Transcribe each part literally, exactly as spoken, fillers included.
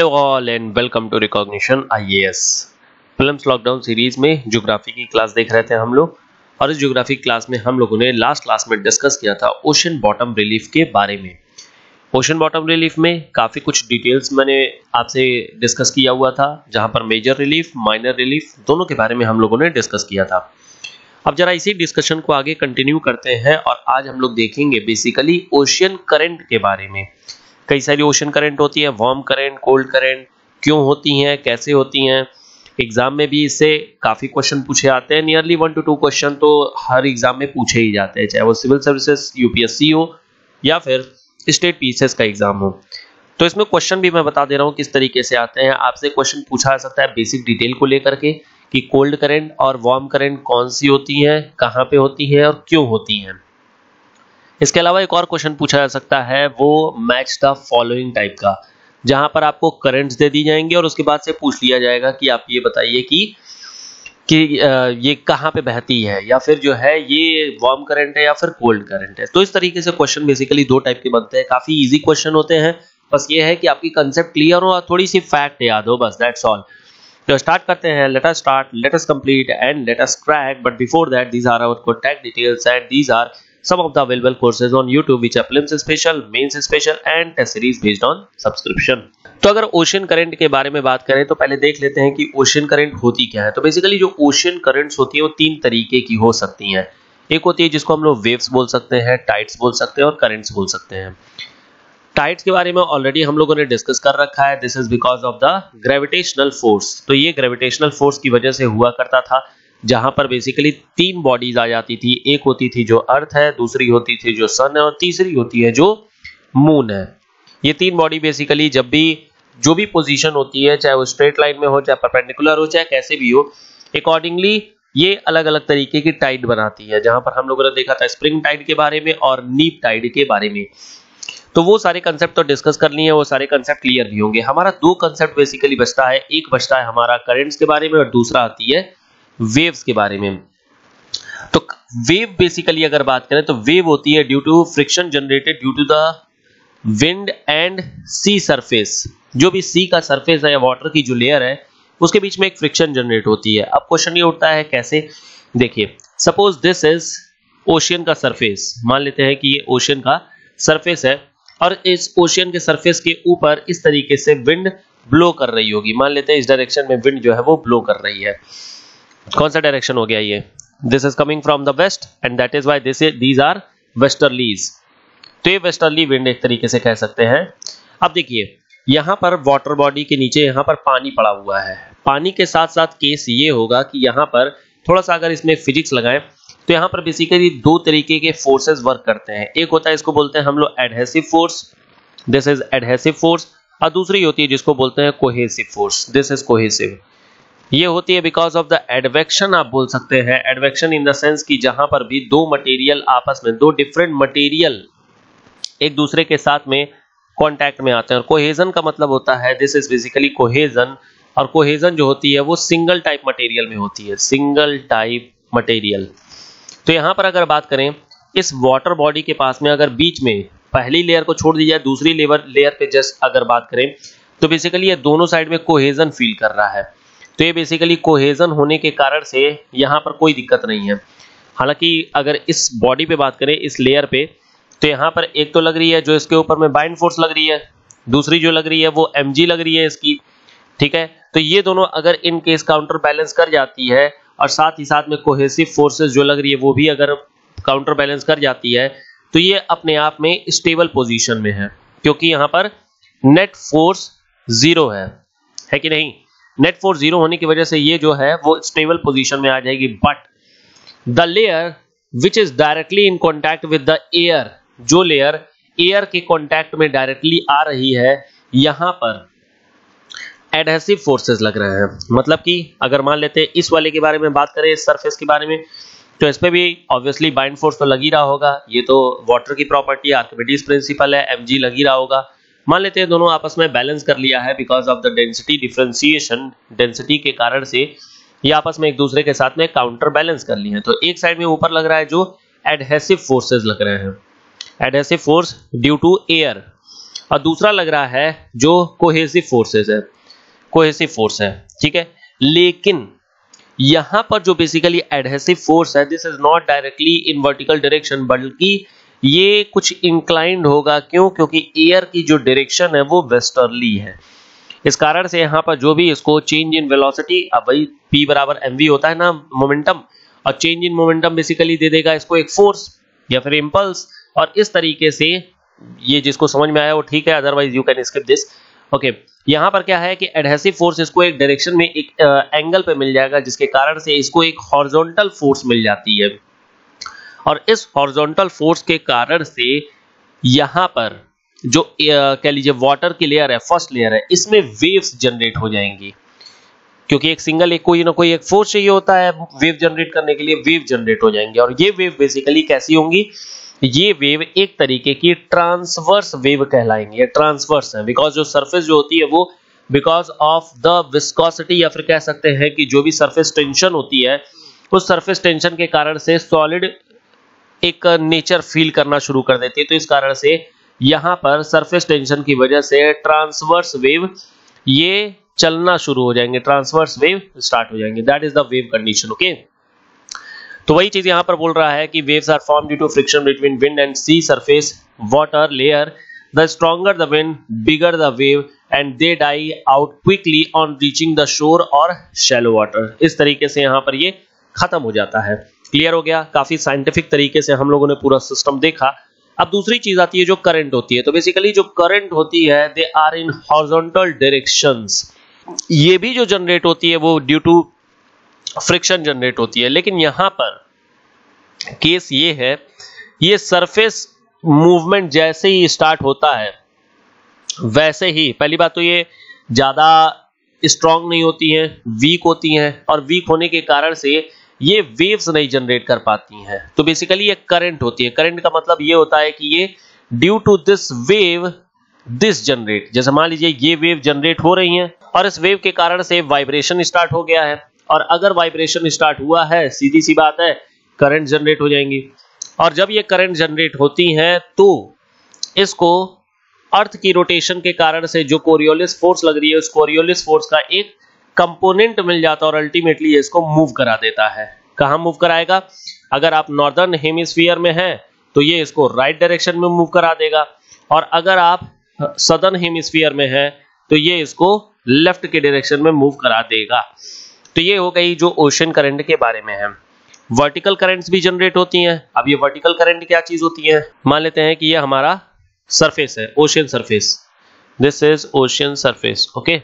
Hello all and welcome to recognition IAS. Films lockdown series में geography की class देख रहे थे हम लोग, और इस ज्योग्राफी क्लास में हम लोगों ने लास्ट क्लास में डिस्कस किया था ओशन बॉटम रिलीफ के बारे में। ओशन बॉटम रिलीफ में काफ़ी कुछ डिटेल्स मैंने आपसे डिस्कस किया हुआ था, जहां पर मेजर रिलीफ, माइनर रिलीफ दोनों के बारे में हम लोगों ने डिस्कस किया था। अब जरा इसी डिस्कशन को आगे कंटिन्यू करते हैं और आज हम लोग देखेंगे बेसिकली ओशियन करंट के बारे में। कई सारी ओशन करंट होती है, वार्म करंट, कोल्ड करंट, क्यों होती हैं, कैसे होती हैं। एग्जाम में भी इससे काफ़ी क्वेश्चन पूछे आते हैं, nearly one two two question तो हर एग्जाम में पूछे ही जाते हैं, चाहे वो सिविल सर्विसेज यूपीएससी हो या फिर स्टेट पीसीएस का एग्जाम हो। तो इसमें क्वेश्चन भी मैं बता दे रहा हूँ किस तरीके से आते हैं। आपसे क्वेश्चन पूछा जा सकता है बेसिक डिटेल को लेकर के कि कोल्ड करंट और वार्म करंट कौन सी होती हैं, कहाँ पे होती है और क्यों होती हैं। इसके अलावा एक और क्वेश्चन पूछा जा सकता है वो मैच द फॉलोइंग टाइप का, जहां पर आपको करंट्स दे दी जाएंगे और उसके बाद से पूछ लिया जाएगा कि आप ये बताइए कि कि ये कहाँ पे बहती है, या फिर जो है ये वार्म करंट है या फिर कोल्ड करंट है। तो इस तरीके से क्वेश्चन बेसिकली दो टाइप के बनते हैं, काफी इजी क्वेश्चन होते हैं। बस ये है कि आपकी कंसेप्ट क्लियर हो और थोड़ी सी फैक्ट याद हो, बस दैट्स ऑल। तो स्टार्ट करते हैं। Let us start, let us complete and let us crack. But before that, these are our contact details and these are some of the available courses on YouTube which are prelims special, mains special and test series based on subscription। तो अगर ocean current के बारे में बात करें तो पहले देख लेते हैं कि ओशन करंट होती क्या है। तो बेसिकली जो ओशन करंट्स होती है वो तीन तरीके की हो सकती हैं। एक होती है जिसको हम लोग वेव्स बोल सकते हैं, टाइड्स बोल सकते हैं और करंट्स बोल सकते हैं। टाइड्स के बारे में ऑलरेडी हम लोगों ने डिस्कस कर रखा है। This is because of the gravitational force. तो ये ग्रेविटेशनल फोर्स की वजह से हुआ करता था, जहां पर बेसिकली तीन बॉडीज आ जाती थी। एक होती थी जो अर्थ है, दूसरी होती थी जो सन है और तीसरी होती है जो मून है। ये तीन बॉडी बेसिकली जब भी जो भी पोजीशन होती है, चाहे वो स्ट्रेट लाइन में हो, चाहे परपेंडिकुलर हो, चाहे कैसे भी हो, अकॉर्डिंगली ये अलग अलग तरीके की टाइड बनाती है। जहां पर हम लोगों ने देखा था स्प्रिंग टाइड के बारे में और नीप टाइड के बारे में। तो वो सारे कंसेप्ट तो डिस्कस कर लिए हैं, वो सारे कंसेप्ट क्लियर भी होंगे। हमारा दो कंसेप्ट बेसिकली बचता है। एक बचता है हमारा करंट्स के बारे में और दूसरा आती है वेव्स के बारे में। तो वेव बेसिकली अगर बात करें तो वेव होती है due to friction generated due to the wind and sea surface. जो भी सी का सरफेस है या वाटर की जो लेयर है उसके बीच में एक फ्रिक्शन जनरेट होती है। अब क्वेश्चन ये उठता है कैसे। देखिए, सपोज दिस इज ओशियन का सरफेस। मान लेते हैं कि ये ओशियन का सरफेस है और इस ओशियन के सरफेस के ऊपर इस तरीके से विंड ब्लो कर रही होगी। मान लेते हैं इस डायरेक्शन में विंड जो है वो ब्लो कर रही है। कौन सा डायरेक्शन हो गया ये? This is coming from the west and that is why this is these are westerlies. तो ये वेस्टर्ली विंड एक तरीके से कह सकते हैं। अब देखिए, यहाँ पर वाटर बॉडी के नीचे यहाँ पर पानी पड़ा हुआ है। पानी के साथ साथ केस ये होगा कि यहाँ पर थोड़ा सा अगर इसमें फिजिक्स लगाएं तो यहाँ पर बेसिकली दो तरीके के फोर्सेस वर्क करते हैं। एक होता है, इसको बोलते हैं हम लोग adhesive force, this is adhesive force, और दूसरी होती है जिसको बोलते हैं cohesive force, this is cohesive. ये होती है बिकॉज ऑफ द एडवेक्शन, आप बोल सकते हैं। एडवेक्शन इन द सेंस कि जहां पर भी दो मटेरियल आपस में, दो डिफरेंट मटेरियल एक दूसरे के साथ में कांटेक्ट में आते हैं। और कोहेजन का मतलब होता है, दिस इज बेसिकली कोहेजन। और कोहेजन जो होती है वो सिंगल टाइप मटेरियल में होती है, सिंगल टाइप मटेरियल। तो यहां पर अगर बात करें, इस वाटर बॉडी के पास में अगर बीच में पहली लेयर को छोड़ दी जाए, दूसरी लेयर लेयर पे जस्ट अगर बात करें तो बेसिकली ये दोनों साइड में कोहेजन फील कर रहा है। तो ये बेसिकली कोहेजन होने के कारण से यहाँ पर कोई दिक्कत नहीं है। हालांकि अगर इस बॉडी पे बात करें, इस लेयर पे, तो यहाँ पर एक तो लग रही है जो इसके ऊपर में बाइंड फोर्स लग रही है, दूसरी जो लग रही है वो एमजी लग रही है इसकी, ठीक है। तो ये दोनों अगर इन केस काउंटर बैलेंस कर जाती है और साथ ही साथ में कोहेसिव फोर्सेस जो लग रही है वो भी अगर काउंटर बैलेंस कर जाती है, तो ये अपने आप में स्टेबल पोजिशन में है, क्योंकि यहाँ पर नेट फोर्स जीरो है, है कि नहीं। नेट फोर्स जीरो होने की वजह से ये जो है वो स्टेबल पोजीशन में आ जाएगी। But the layer which is directly in contact with the air, जो लेयर एयर के कांटेक्ट में डायरेक्टली आ रही है, यहां पर एडहेसिव फोर्सेस लग रहे हैं। मतलब कि अगर मान लेते हैं इस वाले के बारे में बात करें, इस सरफेस के बारे में, तो इस पे भी ऑब्वियसली बाइंड फोर्स तो लग ही रहा होगा। ये तो वाटर की प्रॉपर्टी, आर्किमिडीज प्रिंसिपल है, एमजी लग ही रहा होगा। मान लेते हैं दोनों आपस में बैलेंस कर लिया है because of the density differentiation. Density के कारण से ये आपस में एक दूसरे के साथ में काउंटर बैलेंस कर लिए हैं। तो एक साइड में ऊपर लग रहा है जो एडहेसिव फोर्सेस लग रहे हैं, adhesive force due to air, और दूसरा लग रहा है जो कोहेसिव फोर्सेस है, कोहेसिव फोर्स है, ठीक है। लेकिन यहां पर जो बेसिकली एडहेसिव फोर्स है, this is not directly in vertical direction, बल्कि ये कुछ इंक्लाइंड होगा। क्यों? क्योंकि एयर की जो डायरेक्शन है वो वेस्टर्ली है। इस कारण से यहाँ पर जो भी इसको चेंज इन वेलोसिटी, अब वही p बराबर mv होता है ना मोमेंटम, और चेंज इन मोमेंटम बेसिकली दे देगा इसको एक फोर्स या फिर इम्पल्स। और इस तरीके से ये जिसको समझ में आया वो ठीक है, otherwise you can skip this. Okay, यहाँ पर क्या है कि एडहेसिव फोर्स इसको एक डायरेक्शन में एक एंगल पे मिल जाएगा, जिसके कारण से इसको एक हॉरिजॉन्टल फोर्स मिल जाती है। और इस हॉरिजॉन्टल फोर्स के कारण से यहाँ पर जो कह लीजिए वाटर की लेयर है, फर्स्ट लेयर है, इसमें वेव्स जनरेट हो जाएंगी, क्योंकि एक सिंगल एक कोई ना कोई एक फोर्स चाहिए होता है वेव जनरेट करने के लिए, वेव जनरेट हो जाएंगे। और ये वेव बेसिकली कैसी होंगी? ये वेव एक तरीके की ट्रांसवर्स वेव कहलाएंगी। ये ट्रांसवर्स है बिकॉज जो सरफेस जो होती है वो बिकॉज ऑफ द विस्कोसिटी, या फिर कह सकते हैं कि जो भी सरफेस टेंशन होती है, उस सरफेस टेंशन के कारण से सॉलिड एक नेचर फील करना शुरू कर देती है। तो इस कारण से यहाँ पर सरफेस टेंशन की वजह से ट्रांसवर्स वेव ये चलना शुरू हो जाएंगे, ट्रांसवर्स वेव स्टार्ट हो जाएंगे। That is the wave condition. Okay, तो वही चीज यहाँ पर बोल रहा है कि waves are form due to friction between wind and sea surface water layer. The stronger the wind, bigger the wave, and they die out quickly on reaching the shore और शैलो वाटर। इस तरीके से यहाँ पर ये खत्म हो जाता है। क्लियर हो गया? काफी साइंटिफिक तरीके से हम लोगों ने पूरा सिस्टम देखा। अब दूसरी चीज आती है जो करंट होती है। तो बेसिकली जो करंट होती है, they are in horizontal directions. ये भी जो जनरेट होती है वो ड्यू टू फ्रिक्शन जनरेट होती है। लेकिन यहां पर केस ये है, ये सरफेस मूवमेंट जैसे ही स्टार्ट होता है वैसे ही, पहली बात तो ये ज्यादा स्ट्रांग नहीं होती हैं, वीक होती हैं, और वीक होने के कारण से ये वेव्स नहीं जनरेट कर पाती हैं। तो बेसिकली ये करंट होती है। करंट का मतलब ये होता है कि ये due to this wave this generate, जैसे मान लीजिए ये वेव जनरेट हो रही हैं और इस वेव के कारण से वाइब्रेशन स्टार्ट हो गया है, और अगर वाइब्रेशन स्टार्ट हुआ है, सीधी सी बात है, करंट जनरेट हो जाएंगी। और जब ये करंट जनरेट होती हैं तो इसको अर्थ की रोटेशन के कारण से जो कोरियोलिस फोर्स लग रही है, उस कोरियोलिस फोर्स का एक कंपोनेंट मिल जाता है और अल्टीमेटली इसको मूव करा देता है। कहां मूव कराएगा? अगर आप नॉर्दर्न हेमिस्फीयर में हैं तो ये इसको राइट डायरेक्शन में मूव करा देगा, और अगर आप सदर्न हेमिस्फीयर में हैं तो ये इसको लेफ्ट के डायरेक्शन में मूव करा देगा। तो ये हो गई जो ओशन करंट के बारे में है। वर्टिकल करंट्स भी जनरेट होती हैं। अब ये वर्टिकल करंट क्या चीज होती है? मान लेते हैं कि ये हमारा सरफेस है, ocean surface, this is ocean surface. Okay,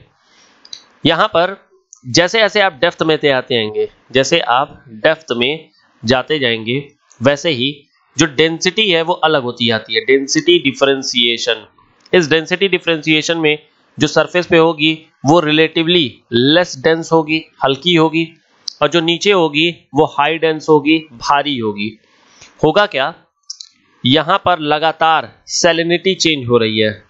यहां पर जैसे जैसे आप डेप्थ में आते जाएंगे, जैसे आप डेप्थ में जाते जाएंगे, वैसे ही जो डेंसिटी है वो अलग होती जाती है। डेंसिटी डिफरेंशिएशन, इस डेंसिटी डिफरेंशिएशन में जो सरफेस पे होगी वो रिलेटिवली लेस डेंस होगी, हल्की होगी, और जो नीचे होगी वो हाई डेंस होगी, भारी होगी। होगा क्या? यहां पर लगातार सैलिनिटी चेंज हो रही है।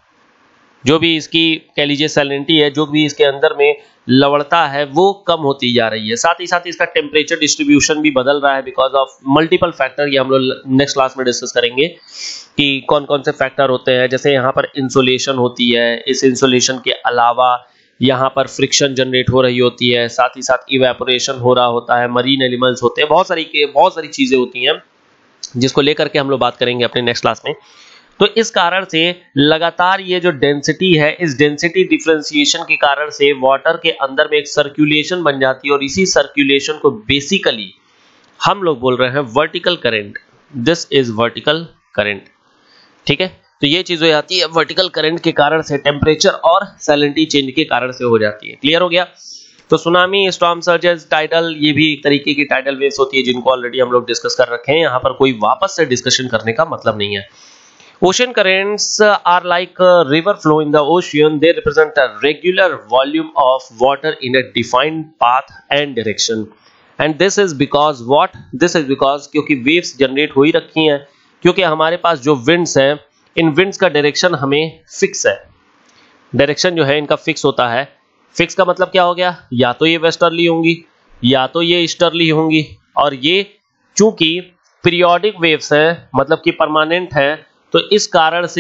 जो भी इसकी कह लीजिए सैलिनिटी है, जो भी इसके अंदर में लवणता है, वो कम होती जा रही है। साथ ही साथ इसका टेम्परेचर डिस्ट्रीब्यूशन भी बदल रहा है बिकॉज ऑफ मल्टीपल फैक्टर। ये हम लोग नेक्स्ट क्लास में डिस्कस करेंगे कि कौन कौन से फैक्टर होते हैं। जैसे यहाँ पर इंसुलेशन होती है, इस इंसुलेशन के अलावा यहाँ पर फ्रिक्शन जनरेट हो रही होती है, साथ ही साथ इवेपोरेशन हो रहा होता है, मरीन एनिमल्स होते हैं, बहुत सारी बहुत सारी चीजें होती हैं जिसको लेकर के हम लोग बात करेंगे अपने नेक्स्ट क्लास में। तो इस कारण से लगातार ये जो डेंसिटी है, इस डेंसिटी डिफरेंशिएशन के कारण से वाटर के अंदर में एक सर्कुलेशन बन जाती है, और इसी सर्कुलेशन को बेसिकली हम लोग बोल रहे हैं vertical current. This is vertical current. ठीक है, तो ये चीज हो जाती है वर्टिकल करंट के कारण से, टेम्परेचर और सैलिनिटी चेंज के कारण से हो जाती है। क्लियर हो गया? तो सुनामी, स्टॉर्म सर्जेस, टाइडल, ये भी एक तरीके की टाइडल वेव्स होती है जिनको ऑलरेडी हम लोग डिस्कस कर रखे हैं। यहाँ पर कोई वापस से डिस्कशन करने का मतलब नहीं है। Ocean currents are like a river flow in the ocean. They represent a regular volume of water in a defined path and direction. And this is because what? This is because क्योंकि waves generate हो ही रखी हैं, क्योंकि हमारे पास जो winds हैं, इन winds का direction हमें fix है। Direction जो है इनका fix होता है। Fix का मतलब क्या हो गया? या तो ये वेस्टर्ली होंगी या तो ये ईस्टर्ली होंगी, और ये चूंकि पीरियोडिक वेव्स हैं, मतलब कि परमानेंट है, तो इस कारण से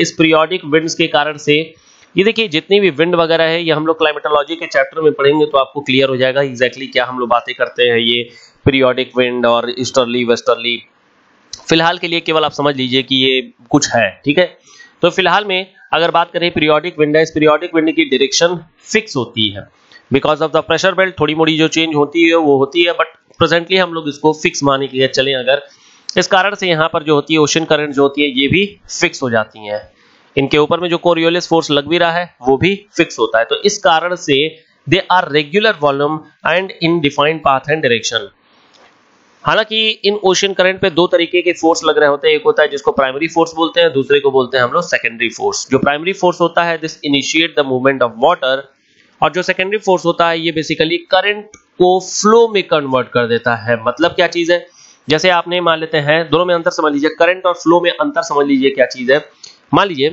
इस पीरियोडिक विंड्स के कारण से, ये देखिए जितनी भी विंड वगैरह है ये हम लोग क्लाइमेटोलॉजी के चैप्टर में पढ़ेंगे तो आपको क्लियर हो जाएगा एग्जैक्टली क्या हम लोग बातें करते हैं, ये पीरियोडिक विंड और ईस्टर्ली वेस्टर्ली। फिलहाल के लिए केवल आप समझ लीजिए कि ये कुछ है, ठीक है। तो फिलहाल में अगर बात करें पीरियोडिक विंड है, इस पीरियोडिक विंड की डायरेक्शन फिक्स होती है because of the pressure belt, थोड़ी मोड़ी जो चेंज होती है वो होती है, बट प्रेजेंटली हम लोग इसको फिक्स मान के चलें अगर, इस कारण से यहाँ पर जो होती है ओशन करंट जो होती है ये भी फिक्स हो जाती हैं। इनके ऊपर में जो कोरियोलिस फोर्स लग भी रहा है वो भी फिक्स होता है। तो इस कारण से they are regular volume and in defined path and direction. हालांकि इन ओशन करंट पे दो तरीके के फोर्स लग रहे होते हैं, एक होता है जिसको प्राइमरी फोर्स बोलते हैं, दूसरे को बोलते हैं हम लोग सेकेंडरी फोर्स। जो प्राइमरी फोर्स होता है this initiate the movement of water, और जो सेकेंडरी फोर्स होता है ये बेसिकली करंट को फ्लो में कन्वर्ट कर देता है। मतलब क्या चीज है, जैसे आपने मान लेते हैं, दोनों में अंतर समझ लीजिए, करंट और फ्लो में अंतर समझ लीजिए क्या चीज है। मान लीजिए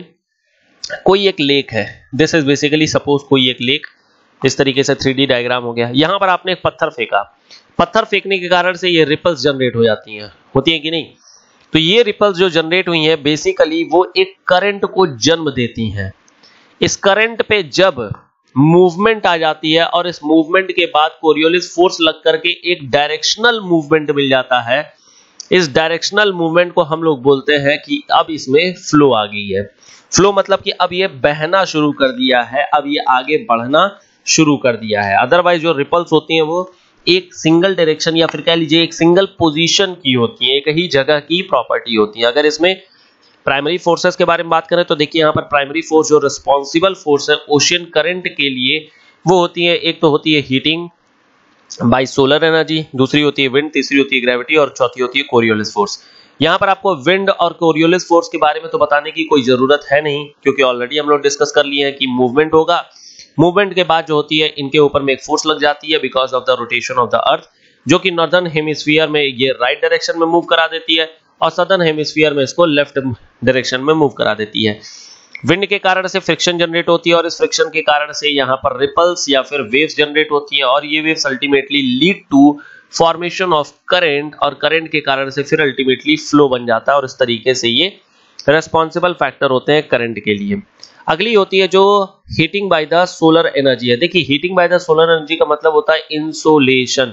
कोई एक लेक है, दिस इज बेसिकली सपोज कोई एक लेक, इस तरीके से थ्री डी डायग्राम हो गया। यहां पर आपने एक पत्थर फेंका, पत्थर फेंकने के कारण से ये रिपल्स जनरेट हो जाती हैं, होती हैं कि नहीं। तो ये रिपल्स जो जनरेट हुई हैं बेसिकली वो एक करंट को जन्म देती हैं। इस करंट पे जब मूवमेंट आ जाती है और इस मूवमेंट के बाद कोरियोलिस फोर्स लग करके एक डायरेक्शनल मूवमेंट मिल जाता है, इस डायरेक्शनल मूवमेंट को हम लोग बोलते हैं कि अब इसमें फ्लो आ गई है। फ्लो मतलब कि अब ये बहना शुरू कर दिया है, अब ये आगे बढ़ना शुरू कर दिया है। अदरवाइज जो रिपल्स होती हैं वो एक सिंगल डायरेक्शन या फिर कह लीजिए एक सिंगल पोजीशन की होती है, एक ही जगह की प्रॉपर्टी होती है। अगर इसमें प्राइमरी फोर्सेस के बारे में बात करें तो देखिए यहाँ पर प्राइमरी फोर्स जो रिस्पॉन्सिबल फोर्स है ओशियन करंट के लिए वो होती है, एक तो होती है हीटिंग बाय सोलर एनर्जी, दूसरी होती है विंड, तीसरी होती है ग्रेविटी और चौथी होती है कोरियोलिस फोर्स। यहाँ पर आपको विंड और कोरियोलिस फोर्स के बारे में तो बताने की कोई जरूरत है नहीं, क्योंकि ऑलरेडी हम लोग डिस्कस कर लिए हैं कि मूवमेंट होगा, मूवमेंट के बाद जो होती है इनके ऊपर में एक फोर्स लग जाती है because of the rotation of the earth, जो कि नॉर्दर्न हेमिस्फीयर में ये राइट डायरेक्शन में मूव करा देती है और सदर्न हेमिस्फीयर में इसको लेफ्ट डायरेक्शन में मूव करा देती है। विंड के कारण से फ्रिक्शन जनरेट होती है और इस फ्रिक्शन के कारण से यहाँ पर रिपल्स या फिर वेव्स जनरेट होती हैं और ये waves ultimately lead to formation of current, और करंट के कारण से फिर अल्टीमेटली फ्लो बन जाता है और इस तरीके से ये रेस्पॉन्सिबल फैक्टर होते हैं करंट के लिए। अगली होती है जो heating by the solar energy है। देखिए heating by the solar energy का मतलब होता है इंसोलेशन।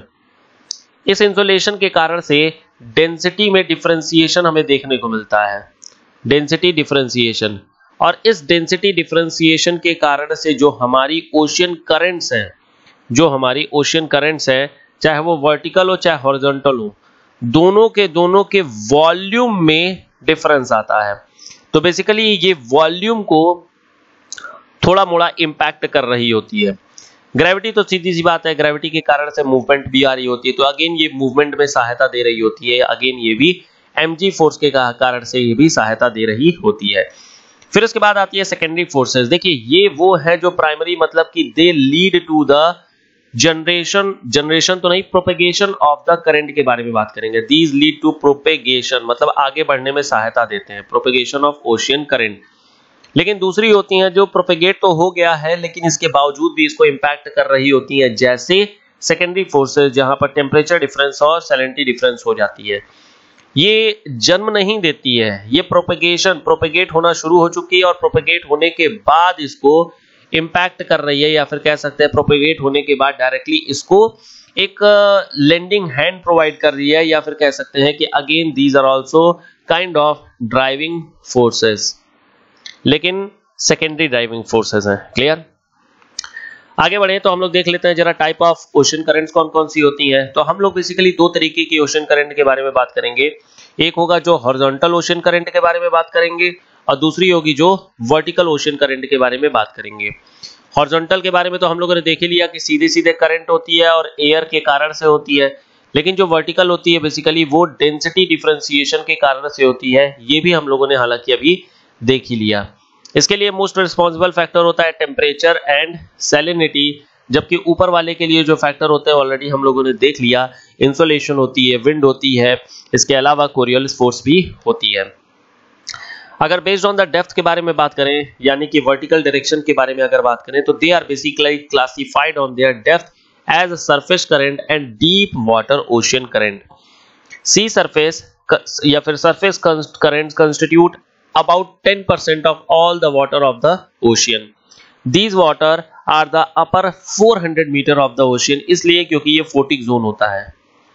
इस इंसोलेशन के कारण से डेंसिटी में डिफरेंशिएशन हमें देखने को मिलता है, डेंसिटी डिफरेंशिएशन, और इस डेंसिटी डिफरेंशिएशन के कारण से जो हमारी ओशियन करंट्स हैं, जो हमारी ओशियन करंट्स हैं चाहे वो वर्टिकल हो चाहे हॉरिजॉन्टल हो, दोनों के दोनों के वॉल्यूम में डिफरेंस आता है। तो बेसिकली ये वॉल्यूम को थोड़ा मोड़ा इंपैक्ट कर रही होती है। ग्रेविटी तो सीधी सी बात है, ग्रेविटी के कारण से मूवमेंट भी आ रही होती है, तो अगेन ये मूवमेंट में सहायता दे रही होती है, अगेन ये भी एमजी फोर्स के कारण से ये भी सहायता दे रही होती है। फिर उसके बाद आती है सेकेंडरी फोर्सेस। देखिए ये वो है जो प्राइमरी मतलब कि they lead to the generation, generation तो नहीं, प्रोपेगेशन ऑफ द करंट के बारे में बात करेंगे। दीज लीड टू प्रोपेगेशन मतलब आगे बढ़ने में सहायता देते हैं, प्रोपेगेशन ऑफ ओशियन करंट। लेकिन दूसरी होती हैं जो प्रोपेगेट तो हो गया है लेकिन इसके बावजूद भी इसको इंपैक्ट कर रही होती है, जैसे सेकेंडरी फोर्सेस जहां पर टेम्परेचर डिफरेंस और सैलिनिटी डिफरेंस हो जाती है। ये जन्म नहीं देती है, ये प्रोपेगेशन प्रोपेगेट होना शुरू हो चुकी है और प्रोपेगेट होने के बाद इसको इंपैक्ट कर रही है, या फिर कह सकते हैं प्रोपेगेट होने के बाद डायरेक्टली इसको एक लेंडिंग हैंड प्रोवाइड कर रही है, या फिर कह सकते हैं कि again these are also kind of driving forces, लेकिन सेकेंडरी ड्राइविंग फोर्सेस हैं। क्लियर? आगे बढ़े तो हम लोग देख लेते हैं जरा टाइप ऑफ ओशन करंट्स कौन कौन सी होती हैं। तो हम लोग बेसिकली दो तरीके की ओशन करंट के बारे में बात करेंगे, एक होगा जो हॉरिजॉन्टल ओशन करंट के बारे में बात करेंगे और दूसरी होगी जो वर्टिकल ओशन करंट के बारे में बात करेंगे। हॉरिजॉन्टल के बारे में तो हम लोगों ने देख ही लिया कि सीधे सीधे करंट होती है और एयर के कारण से होती है, लेकिन जो वर्टिकल होती है बेसिकली वो डेंसिटी डिफरेंशिएशन के कारण से होती है, ये भी हम लोगों ने हालांकि अभी देख ही लिया। इसके लिए मोस्ट रिस्पॉन्सिबल फैक्टर होता है टेम्परेचर एंड सैलिनिटी, जबकि ऊपर वाले के लिए जो फैक्टर होते हैं ऑलरेडी हम लोगों ने देख लिया, इंसुलेशन होती है, विंड होती है, इसके अलावा कोरियोलिस फोर्स भी होती है। अगर बेस्ड ऑन द डेप्थ के बारे में बात करें, यानी कि वर्टिकल डायरेक्शन के बारे में अगर बात करें, तो they are basically classified on their depth as surface current and deep water ocean current. Sea surface या फिर surface current constitute about ten percent of all the water of the ocean. These water are the upper four hundred meter of the ocean, इसलिए क्योंकि ये photic zone होता है।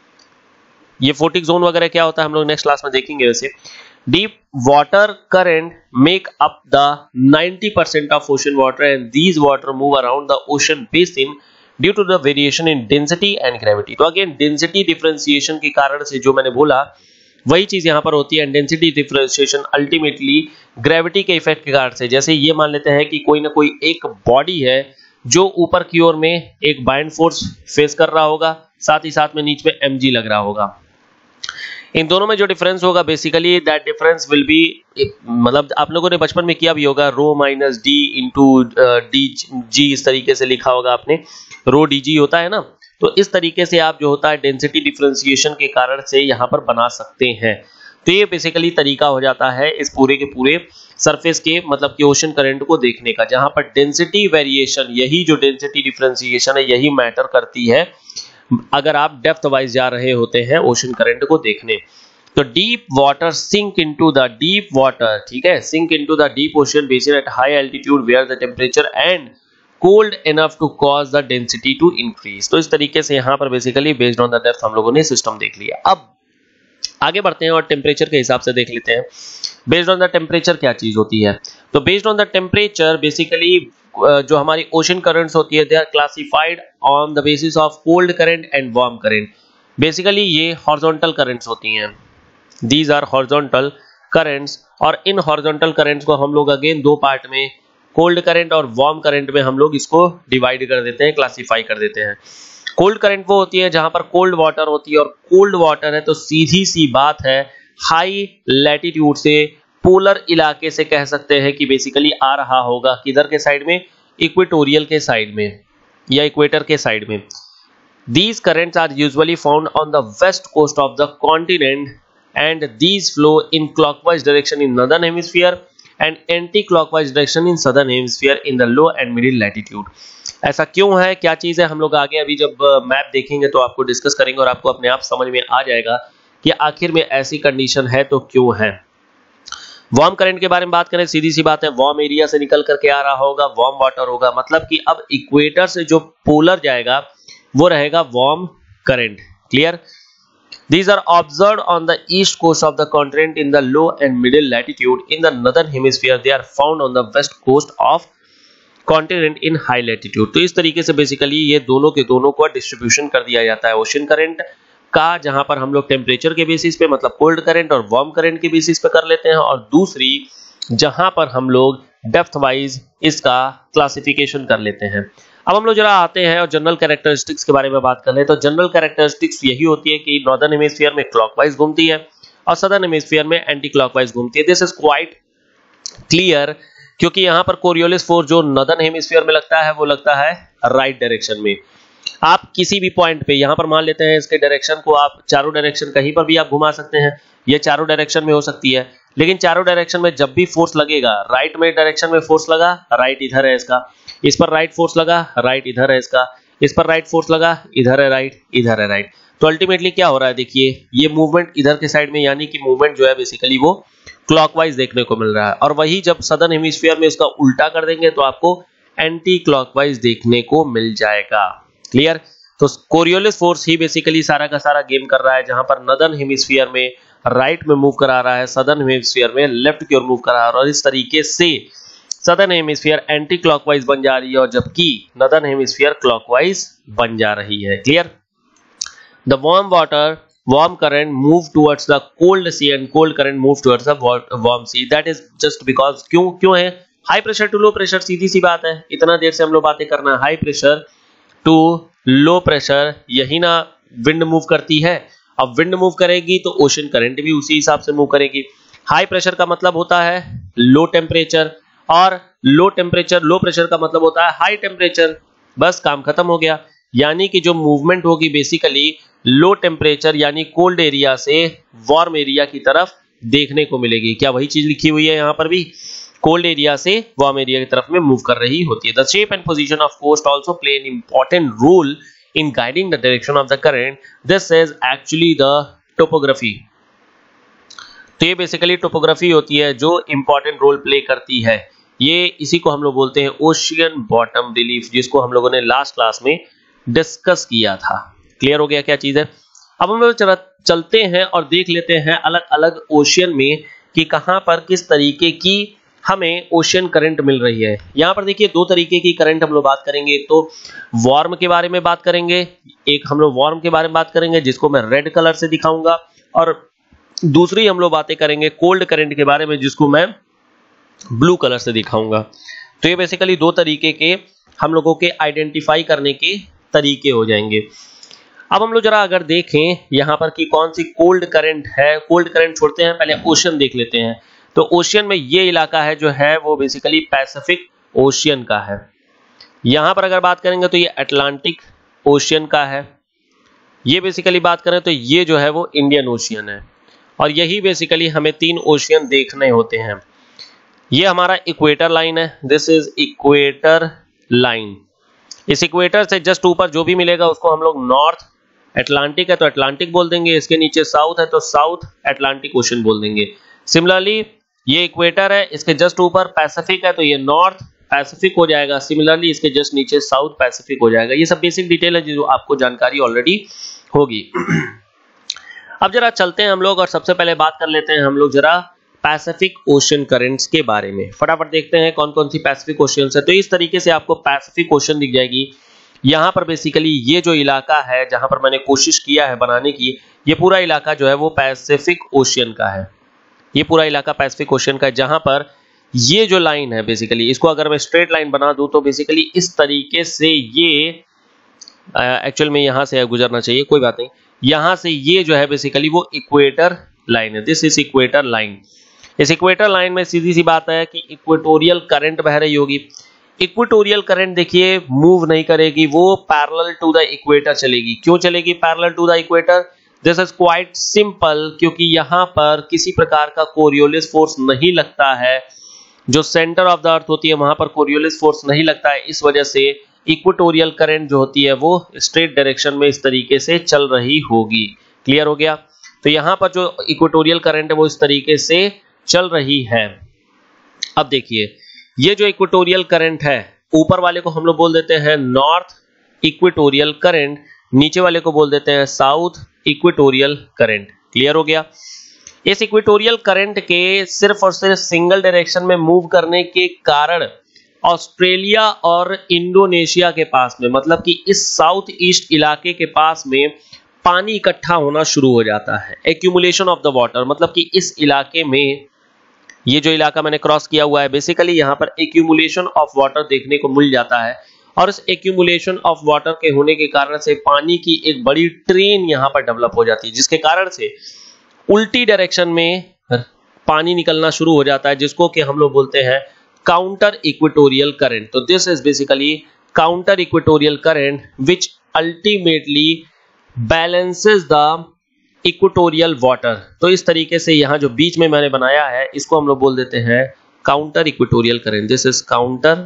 ये photic zone वगैरह क्या होता है हम लोग नेक्स्ट क्लास में देखेंगे। वैसे deep water current make up the ninety percent of ocean water and these water move around the ocean basin due to the variation in density and gravity। तो अगेन डेंसिटी डिफरेंशिएशन के कारण से जो मैंने बोला वही चीज यहां पर होती है। डेंसिटी डिफरेंशिएशन अल्टीमेटली ग्रेविटी के इफेक्ट के कारण से, जैसे ये मान लेते हैं कि कोई ना कोई एक बॉडी है जो ऊपर की ओर में एक बाइंड फोर्स फेस कर रहा होगा, साथ ही साथ में नीचे में एमजी लग रहा होगा। इन दोनों में जो डिफरेंस होगा basically that difference will be, मतलब आप लोगों ने बचपन में किया भी होगा, rho minus d into d g, इस तरीके से लिखा होगा आपने, रो डी जी होता है ना। तो इस तरीके से आप जो होता है डेंसिटी डिफरेंशिएशन के कारण से यहाँ पर बना सकते हैं। तो ये बेसिकली तरीका हो जाता है इस पूरे के पूरे सरफेस के मतलब कि ओशन करंट को देखने का, जहां पर डेंसिटी वेरिएशन, यही जो डेंसिटी डिफरेंशिएशन है यही मैटर करती है अगर आप डेप्थ वाइज जा रहे होते हैं ओशन करंट को देखने। तो deep water sink into the deep water, ठीक है, sink into the deep ocean basin at high altitude where the temperature and cold enough to cause the density to increase. तो इस तरीके से यहां पर basically based on the depth हम लोगों ने सिस्टम देख लिया। अब आगे बढ़ते हैं और टेम्परेचर के हिसाब से देख लेते हैं बेस्ड ऑन द टेम्परेचर क्या चीज होती है। तो based on the temperature basically जो हमारी ओशन करंट्स होती है they are classified on the basis of cold current and warm current. Basically ये हॉरिजॉन्टल करंट्स होती हैं, दीज आर हॉरिजॉन्टल करंट्स, और इन हॉरिजॉन्टल करंट्स को हम लोग अगेन दो पार्ट में, कोल्ड करंट और वार्म करंट में हम लोग इसको डिवाइड कर देते हैं, क्लासिफाई कर देते हैं। कोल्ड करंट वो होती है जहां पर कोल्ड वाटर होती है, और कोल्ड वाटर है तो सीधी सी बात है हाई लैटिट्यूड से, पोलर इलाके से कह सकते हैं कि बेसिकली आ रहा होगा किधर के साइड में, इक्वेटोरियल के साइड में या इक्वेटर के साइड में। These currents are usually found on the west coast of the continent and these flow in clockwise direction in northern hemisphere and anti-clockwise direction in southern hemisphere in the low and middle latitude। ऐसा क्यों है, क्या चीज है, हम लोग आगे अभी जब मैप देखेंगे तो आपको डिस्कस करेंगे और आपको अपने आप समझ में आ जाएगा कि आखिर में ऐसी कंडीशन है तो क्यों है। वार्म करंट के बारे में बात करें, सीधी सी बात है, वार्म एरिया से निकल करके आ रहा होगा, वार्म वाटर होगा, मतलब कि अब इक्वेटर से जो पोलर जाएगा वो रहेगा warm current. Clear? These are observed on the east coast of the continent in the low and middle latitude. In the northern hemisphere, they are found on the west coast of continent in high latitude। तो इस तरीके से basically ये दोनों के दोनों को distribution कर दिया जाता है ओशन करंट का, जहां पर हम लोग टेम्परेचर के बेसिस पे मतलब कोल्ड करंट और वार्म करंट के बेसिस पे कर लेते हैं, और दूसरी जहां पर हम लोग डेप्थ वाइज इसका क्लासिफिकेशन कर लेते हैं। अब हम लोग जरा आते हैं और जनरल कैरेक्टरिस्टिक्स के बारे में बात कर ले। तो जनरल कैरेक्टरिस्टिक्स यही होती है कि नॉर्दर्न हेमिस्फीयर में क्लॉकवाइज घूमती है और सदर्न हेमिस्फीयर में एंटी क्लॉकवाइज घूमती है। दिस इज क्वाइट क्लियर, क्योंकि यहाँ पर कोरियोलिस फोर्स जो नॉर्दर्न हेमिस्फीयर में लगता है वो लगता है राइट डायरेक्शन में। आप किसी भी पॉइंट पे यहाँ पर मान लेते हैं इसके डायरेक्शन को आप चारों डायरेक्शन कहीं पर भी आप घुमा सकते हैं, ये चारों डायरेक्शन में हो सकती है, लेकिन चारों डायरेक्शन में जब भी फोर्स लगेगा, राइट में डायरेक्शन में फोर्स लगा, राइट इधर है इसका, इस पर राइट फोर्स लगा, राइट इधर है इसका, इस पर राइट फोर्स लगा, इधर है राइट, इधर है राइट। तो अल्टीमेटली क्या हो रहा है, देखिए ये मूवमेंट इधर के साइड में, यानी कि मूवमेंट जो है बेसिकली वो क्लॉकवाइज देखने को मिल रहा है, और वही जब सदर्न हेमिस्फीयर में इसका उल्टा कर देंगे तो आपको एंटी क्लॉकवाइज देखने को मिल जाएगा। क्लियर? तो कोरियोलिस फोर्स ही बेसिकली सारा का सारा गेम कर रहा है, जहां पर नॉर्दर्न हेमिस्फीयर में राइट में मूव करा रहा है, सदर्न हेमिस्फीयर में लेफ्ट की ओर मूव करा रहा है, और इस तरीके से सदर्न हेमिस्फीयर एंटी क्लॉकवाइज बन जा रही है और जबकि नॉर्दर्न हेमिस्फीयर क्लॉकवाइज बन जा रही है। Clear? The warm water warm current move towards the cold sea and cold current move towards the warm sea। that is just because क्यों क्यों है high pressure to low pressure, सीधी सी बात है, इतना देर से हम लोग बातें करना, high pressure to low pressure, यही ना विंड मूव करती है। अब विंड मूव करेगी तो ओशन करंट भी उसी हिसाब से मूव करेगी। हाई प्रेशर का मतलब होता है लो टेम्परेचर, और लो टेम्परेचर लो प्रेशर का मतलब होता है हाई टेम्परेचर। बस काम खत्म हो गया, यानी कि जो मूवमेंट होगी बेसिकली लो टेम्परेचर यानी कोल्ड एरिया से वार्म एरिया की तरफ देखने को मिलेगी। क्या वही चीज लिखी हुई है यहाँ पर भी, कोल्ड एरिया से वार्म एरिया की तरफ में मूव कर रही होती है। The shape and position of coast also play an important role in guiding the direction of the current। This is actually the topography। तो ये बेसिकली टोपोग्राफी होती है जो इंपॉर्टेंट रोल प्ले करती है। ये इसी को हम लोग बोलते हैं ओशियन बॉटम रिलीफ, जिसको हम लोगों ने लास्ट क्लास में डिस्कस किया था। क्लियर हो गया क्या चीज है? अब हम लोग चलते हैं और देख लेते हैं अलग अलग ओशियन में कि कहां पर किस तरीके की हमें ओशियन करंट मिल रही है। यहां पर देखिए दो तरीके की करंट हम लोग बात करेंगे। एक तो वार्म के बारे में बात करेंगे, एक हम लोग वार्म के बारे में बात करेंगे जिसको मैं रेड कलर से दिखाऊंगा, और दूसरी हम लोग बातें करेंगे कोल्ड करंट के बारे में जिसको मैं ब्लू कलर से दिखाऊंगा। तो ये बेसिकली दो तरीके के हम लोगों के आइडेंटिफाई करने के तरीके हो जाएंगे। अब हम लोग जरा अगर देखें यहां पर कि कौन सी कोल्ड करंट है, कोल्ड करंट छोड़ते हैं, पहले ओशन देख लेते हैं। तो ओशियन में ये इलाका है जो है वो बेसिकली पैसिफिक ओशियन का है। यहां पर अगर बात करेंगे तो ये अटलांटिक ओशियन का है। ये बेसिकली बात करें तो ये जो है वो इंडियन ओशियन है, और यही बेसिकली हमें तीन ओशियन देखने होते हैं। ये हमारा इक्वेटर लाइन है, दिस इज इक्वेटर लाइन। इस इक्वेटर से जस्ट ऊपर जो भी मिलेगा उसको हम लोग नॉर्थ अटलांटिक है तो अटलांटिक बोल देंगे, इसके नीचे साउथ है तो साउथ अटलांटिक ओशन बोल देंगे। सिमिलरली ये इक्वेटर है, इसके जस्ट ऊपर पैसिफिक है तो ये नॉर्थ पैसिफिक हो जाएगा। सिमिलरली इसके जस्ट नीचे साउथ पैसिफिक हो जाएगा। ये सब बेसिक डिटेल है जो आपको जानकारी ऑलरेडी होगी। अब जरा चलते हैं हम लोग और सबसे पहले बात कर लेते हैं हम लोग जरा पैसिफिक ओशन करंट्स के बारे में। फटाफट देखते हैं कौन कौन सी पैसिफिक ओशियंस है। तो इस तरीके से आपको पैसिफिक ओशन दिख जाएगी। यहाँ पर बेसिकली ये जो इलाका है जहां पर मैंने कोशिश किया है बनाने की, ये पूरा इलाका जो है वो पैसिफिक ओशियन का है। ये पूरा इलाका पैसिफिक ओशियन का है, जहां पर ये जो लाइन है बेसिकली इसको अगर मैं स्ट्रेट लाइन बना दूं तो बेसिकली इस तरीके से ये एक्चुअल में यहां से गुजरना चाहिए, कोई बात नहीं। यहां से ये जो है बेसिकली वो इक्वेटर लाइन है, दिस इज इक्वेटर लाइन। इस इक्वेटर लाइन में सीधी सी बात है कि इक्वेटोरियल करंट बह रही होगी। इक्वेटोरियल करंट देखिए मूव नहीं करेगी, वो पैरेलल टू द इक्वेटर चलेगी। क्यों चलेगी parallel to the equator? This is quite simple, क्योंकि यहां पर किसी प्रकार का कोरियोलिस फोर्स नहीं लगता है। जो सेंटर ऑफ द अर्थ होती है वहां पर कोरियोलिस फोर्स नहीं लगता है, इस वजह से इक्वेटोरियल करंट जो होती है वो स्ट्रेट डायरेक्शन में इस तरीके से चल रही होगी। क्लियर हो गया? तो यहां पर जो इक्वेटोरियल करंट है वो इस तरीके से चल रही है। अब देखिए ये जो इक्वेटोरियल करंट है, ऊपर वाले को हम लोग बोल देते हैं नॉर्थ इक्वेटोरियल करंट, नीचे वाले को बोल देते हैं साउथ इक्वेटोरियल करंट। क्लियर हो गया? इस इक्वेटोरियल करंट के सिर्फ और सिर्फ सिंगल डायरेक्शन में मूव करने के कारण ऑस्ट्रेलिया और इंडोनेशिया के पास में, मतलब कि इस साउथ ईस्ट इलाके के पास में पानी इकट्ठा होना शुरू हो जाता है। एक्यूमुलेशन ऑफ द वाटर, मतलब कि इस इलाके में, ये जो इलाका मैंने क्रॉस किया हुआ है बेसिकली यहाँ पर एक्यूमुलेशन ऑफ वाटर देखने को मिल जाता है, और इस एक्यूमुलेशन ऑफ वाटर के होने के कारण से पानी की एक बड़ी ट्रेन यहाँ पर डेवलप हो जाती है, जिसके कारण से उल्टी डायरेक्शन में पानी निकलना शुरू हो जाता है, जिसको कि हम लोग बोलते हैं काउंटर इक्वेटोरियल करंट। तो this is basically counter equatorial current which ultimately balances the equatorial water. तो इस तरीके से यहाँ जो बीच में मैंने बनाया है इसको हम लोग बोल देते हैं counter equatorial current. This is counter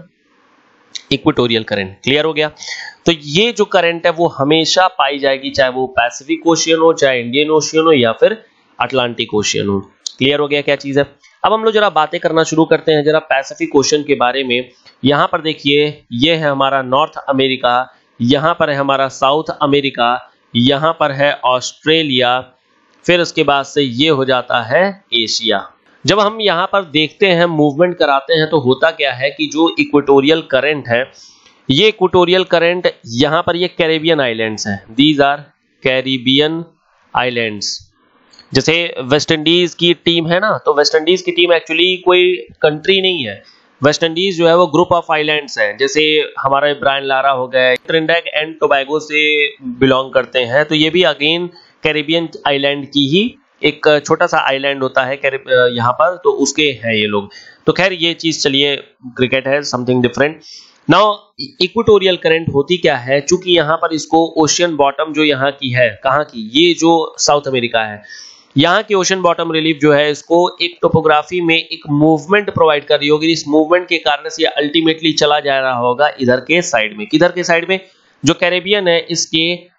equatorial current. Clear हो गया? तो ये जो करंट है वो हमेशा पाई जाएगी, चाहे वो पैसिफिक ओशियन हो, चाहे इंडियन ओशियन हो, या फिर अटलांटिक ओशियन हो। क्लियर हो गया क्या चीज है? अब हम लोग जरा बातें करना शुरू करते हैं जरा पैसिफिक ओशियन के बारे में। यहाँ पर देखिए ये है हमारा नॉर्थ अमेरिका, यहाँ पर है हमारा साउथ अमेरिका, यहाँ पर है ऑस्ट्रेलिया, फिर उसके बाद से ये हो जाता है एशिया। जब हम यहाँ पर देखते हैं मूवमेंट कराते हैं तो होता क्या है कि जो इक्वेटोरियल करंट है, ये इक्वेटोरियल करंट यहाँ पर ये कैरेबियन आइलैंड्स हैं, दीज आर कैरिबियन आइलैंड्स। जैसे वेस्ट इंडीज की टीम है ना, तो वेस्ट इंडीज की टीम एक्चुअली कोई कंट्री नहीं है। वेस्ट इंडीज जो है वो ग्रुप ऑफ आइलैंड्स है, जैसे हमारा ब्रायन लारा हो गए, ट्रिनिडाद एंड टोबैगो से बिलोंग करते हैं, तो ये भी अगेन कैरेबियन आइलैंड की ही एक छोटा सा आइलैंड होता है यहाँ पर, तो उसके हैं ये लोग। तो खैर ये चीज चलिए, क्रिकेट है something different. Now equatorial current होती क्या है, चूंकि यहाँ पर इसको ओशियन बॉटम जो यहाँ की है, कहाँ की, ये जो साउथ अमेरिका है, यहाँ की ओशन बॉटम रिलीफ जो है इसको एक टोपोग्राफी में एक मूवमेंट प्रोवाइड कर रही होगी। इस मूवमेंट के कारण से अल्टीमेटली चला जा रहा होगा इधर के साइड में। किधर के साइड में? जो कैरेबियन है इसके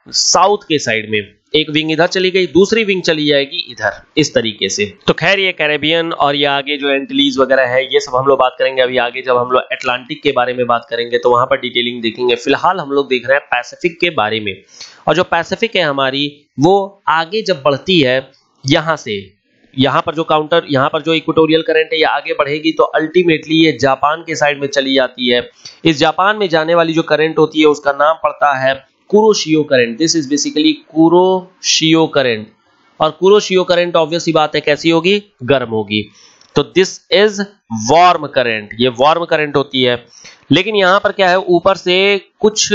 साउथ के साइड में, एक विंग इधर चली गई, दूसरी विंग चली जाएगी इधर, इस तरीके से। तो खैर ये कैरेबियन और ये आगे जो एंटिलीज वगैरह है ये सब हम लोग बात करेंगे अभी आगे, जब हम लोग अटलांटिक के बारे में बात करेंगे तो वहां पर डिटेलिंग देखेंगे। फिलहाल हम लोग देख रहे हैं पैसिफिक के बारे में, और जो पैसिफिक है हमारी वो आगे जब बढ़ती है यहां से, यहाँ पर जो काउंटर, यहाँ पर जो इक्वेटोरियल करंट है ये आगे बढ़ेगी तो अल्टीमेटली ये जापान के साइड में चली जाती है। इस जापान में जाने वाली जो करंट होती है उसका नाम पड़ता है Kuroshio current. This is basically Kuroshio current, और कुरोशियो करंट ऑब्वियसली बात है कैसी होगी, गर्म होगी। तो दिस इज वार्म करंट, ये वार्म करंट होती है। लेकिन यहां पर क्या है, ऊपर से कुछ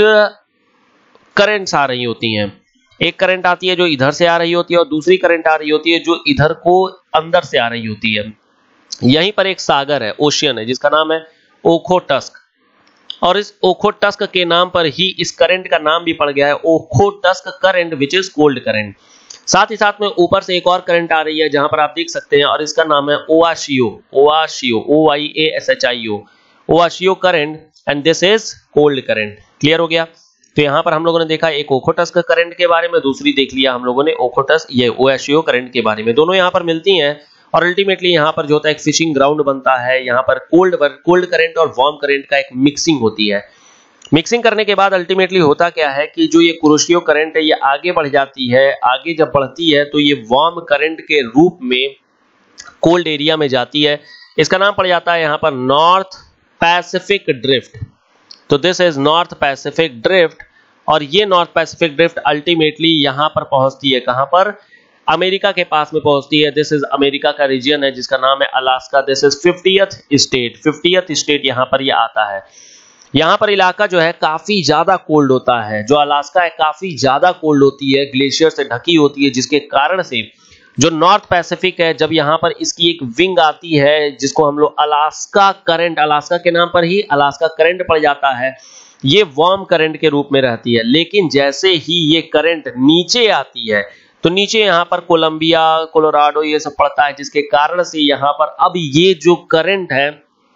करंट्स आ रही होती हैं। एक करंट आती है जो इधर से आ रही होती है और दूसरी करंट आ रही होती है जो इधर को अंदर से आ रही होती है। यहीं पर एक सागर है, ओशियन है, जिसका नाम है ओखोटस्क, और इस ओखोटस्क के नाम पर ही इस करंट का नाम भी पड़ गया है Okhotsk current, which is cold current. साथ ही साथ में ऊपर से एक और करंट आ रही है जहां पर आप देख सकते हैं, और इसका नाम है Oyashio, Oyashio, O I A S H I O, Oyashio current, and this is cold current. Clear हो गया। तो यहां पर हम लोगों ने देखा एक ओखोटस्क करंट के बारे में, दूसरी देख लिया हम लोगों ने ओखोटस्क ये ओआशियो करंट के बारे में। दोनों यहां पर मिलती हैं और अल्टीमेटली यहां पर जो होता है एक फिशिंग ग्राउंड बनता है। यहां पर कोल्ड कोल्ड करंट और वार्म करंट का एक मिक्सिंग होती है। मिक्सिंग करने के बाद अल्टीमेटली होता क्या है कि जो ये कुरोशियो करंट है ये आगे बढ़ जाती है। आगे जब बढ़ती है तो ये वार्म करंट के रूप में कोल्ड एरिया में जाती है। इसका नाम पड़ जाता है यहां पर नॉर्थ पैसिफिक ड्रिफ्ट। तो this is north Pacific drift, और ये नॉर्थ पैसिफिक ड्रिफ्ट अल्टीमेटली यहां पर पहुंचती है, कहां पर, अमेरिका के पास में पहुंचती है। दिस इज अमेरिका का रीजन है जिसका नाम है Alaska. This is fiftieth state, fiftieth state यहां पर ये आता है। यहां पर इलाका जो है काफी ज्यादा कोल्ड होता है, जो अलास्का है काफी ज्यादा कोल्ड होती है, ग्लेशियर से ढकी होती है, जिसके कारण से जो नॉर्थ पैसिफिक है, जब यहां पर इसकी एक विंग आती है जिसको हम लोग अलास्का करंट, अलास्का के नाम पर ही अलास्का करंट पड़ जाता है, ये वार्म करंट के रूप में रहती है। लेकिन जैसे ही ये करंट नीचे आती है तो नीचे यहां पर कोलंबिया, कोलोराडो ये सब पड़ता है, जिसके कारण से यहां पर अब ये जो करंट है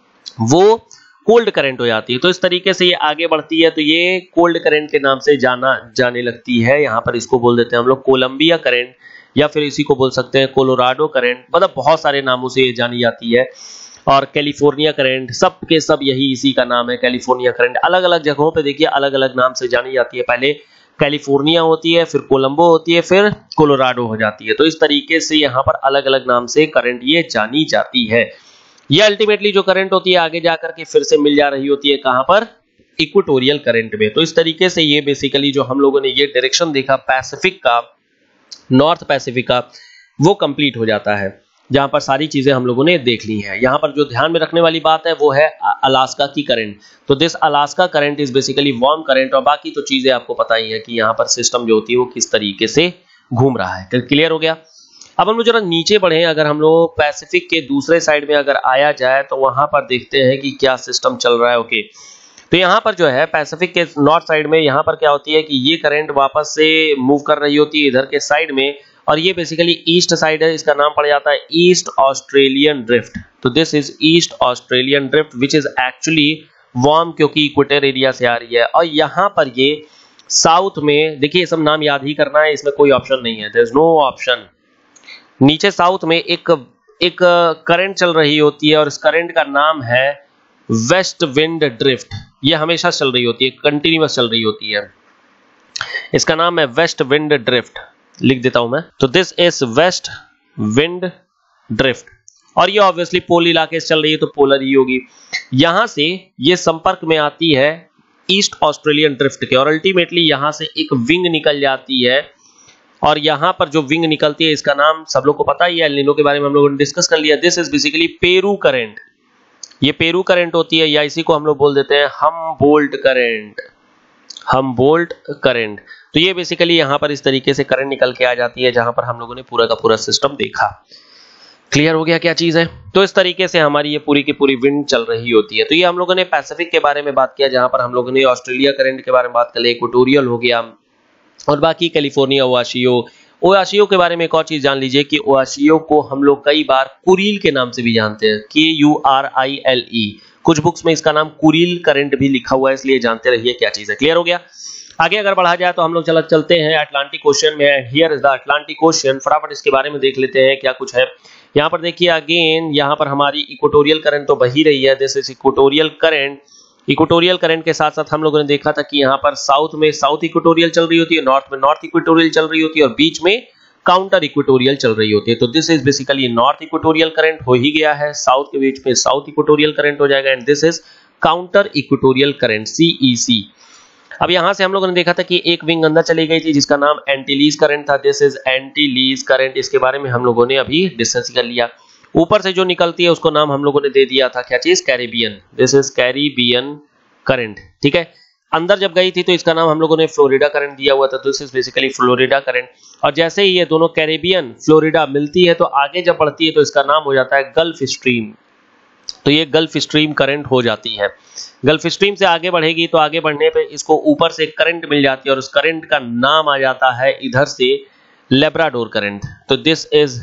वो कोल्ड करंट हो जाती है। तो इस तरीके से ये आगे बढ़ती है तो ये कोल्ड करंट के नाम से जाना जाने लगती है। यहां पर इसको बोल देते हैं हम लोग कोलंबिया करंट, या फिर इसी को बोल सकते हैं कोलोराडो करंट, मतलब बहुत सारे नामों से ये जानी जाती है। और कैलिफोर्निया करंट, सब के सब यही इसी का नाम है, कैलिफोर्निया करंट। अलग अलग जगहों पे देखिए अलग अलग नाम से जानी जाती है। पहले कैलिफोर्निया होती है, फिर कोलंबो होती है, फिर कोलोराडो हो जाती है। तो इस तरीके से यहाँ पर अलग अलग नाम से करंट ये जानी जाती है। ये अल्टीमेटली जो करंट होती है आगे जाकर के फिर से मिल जा रही होती है, कहां पर, इक्वेटोरियल करंट में। तो इस तरीके से ये बेसिकली जो हम लोगों ने ये डायरेक्शन देखा पैसिफिक का, नॉर्थ पैसिफिक का, वो कंप्लीट हो जाता है, जहां पर सारी चीजें हम लोगों ने देख ली हैं। यहां पर जो ध्यान में रखने वाली बात है वो है अलास्का की करंट। तो this Alaska current is basically warm current, और बाकी तो चीजें आपको पता ही है कि यहां पर सिस्टम जो होती है वो किस तरीके से घूम रहा है। क्लियर हो गया। अब हम लोग जरा नीचे बढ़े, अगर हम लोग पैसिफिक के दूसरे साइड में अगर आया जाए तो वहां पर देखते हैं कि क्या सिस्टम चल रहा है। ओके, तो यहाँ पर जो है पैसिफिक के नॉर्थ साइड में यहाँ पर क्या होती है कि ये करंट वापस से मूव कर रही होती है इधर के साइड में, और ये बेसिकली ईस्ट साइड है, इसका नाम पड़ जाता है ईस्ट ऑस्ट्रेलियन ड्रिफ्ट। तो this is east Australian drift which is actually warm, क्योंकि इक्वेटर एरिया से आ रही है। और यहाँ पर ये साउथ में, देखिए ये सब नाम याद ही करना है, इसमें कोई ऑप्शन नहीं है, देयर इज नो ऑप्शन। नीचे साउथ में एक एक करंट चल रही होती है और इस करंट का नाम है वेस्ट विंड ड्रिफ्ट। ये हमेशा चल रही होती है, कंटिन्यूअस चल रही होती है, इसका नाम है वेस्ट विंड ड्रिफ्ट। लिख देता हूं मैं। तो this is west wind drift, और ये ऑब्वियसली पोल इलाके से चल रही है तो पोलर ही होगी। यहां से ये संपर्क में आती है ईस्ट ऑस्ट्रेलियन ड्रिफ्ट के, और अल्टीमेटली यहां से एक विंग निकल जाती है, और यहां पर जो विंग निकलती है इसका नाम सब लोग को पता ही है, एल नीनो के बारे में हम लोगों ने डिस्कस कर लिया। This is basically Peru current, ये पेरू करंट होती है, या इसी को हम लोग बोल देते हैं हम्बोल्ट करंट, हम्बोल्ट करंट। तो ये बेसिकली यहां पर इस तरीके से करंट निकल के आ जाती है, जहां पर हम लोगों ने पूरा का पूरा सिस्टम देखा। क्लियर हो गया क्या चीज है। तो इस तरीके से हमारी ये पूरी की पूरी विंड चल रही होती है। तो ये हम लोगों ने पैसिफिक के बारे में बात किया, जहां पर हम लोगों ने ऑस्ट्रेलिया करंट के बारे में बात कर ली, इक्वेटोरियल हो गया, और बाकी कैलिफोर्निया, ओआशियो। ओआशियो के बारे में एक और चीज जान लीजिए कि ओआशियो को हम लोग कई बार कुरील के नाम से भी जानते हैं, K U R I L E. कुछ बुक्स में इसका नाम कुरील करंट भी लिखा हुआ है, इसलिए जानते रहिए क्या चीज है। क्लियर हो गया। आगे अगर बढ़ा जाए तो हम लोग चल चलते हैं अटलांटिक ओशन में। Here is the Atlantic ocean. फटाफट इसके बारे में देख लेते हैं क्या कुछ है। यहाँ पर देखिए अगेन यहाँ पर हमारी इक्वेटोरियल करंट तो बही रही है, this is equatorial current. Equatorial current के साथ साथ हम लोगों ने देखा था कि यहाँ पर साउथ में साउथ इक्वेटोरियल चल रही होती है, नॉर्थ में नॉर्थ इक्वेटोरियल चल रही होती है और बीच में काउंटर इक्वेटोरियल चल रही होती है। तो this is basically north equatorial current हो ही गया है, साउथ के बीच में साउथ इक्वेटोरियल करंट हो जाएगा and this is counter equatorial current CEC. अब यहां से हम लोगों ने देखा था कि एक विंग अंदर चली गई थी जिसका नाम एंटीलीज करंट था, दिस इज एंटीलीज करंट। इसके बारे में हम लोगों ने अभी डिस्कस कर लिया। ऊपर से जो निकलती है उसको नाम हम लोगों ने दे दिया था क्या चीज, Caribbean, this is Caribbean current, ठीक है। अंदर जब गई थी तो इसका नाम हम लोगों ने फ्लोरिडा करंट दिया हुआ था, this is basically Florida current. और जैसे ही ये दोनों कैरिबियन फ्लोरिडा मिलती है तो आगे जब बढ़ती है तो इसका नाम हो जाता है गल्फ स्ट्रीम, तो ये गल्फ स्ट्रीम करंट हो जाती है। गल्फ स्ट्रीम से आगे बढ़ेगी तो आगे बढ़ने पे इसको ऊपर से करंट मिल जाती है और उस करंट का नाम आ जाता है इधर से लेब्राडोर करंट। तो दिस इज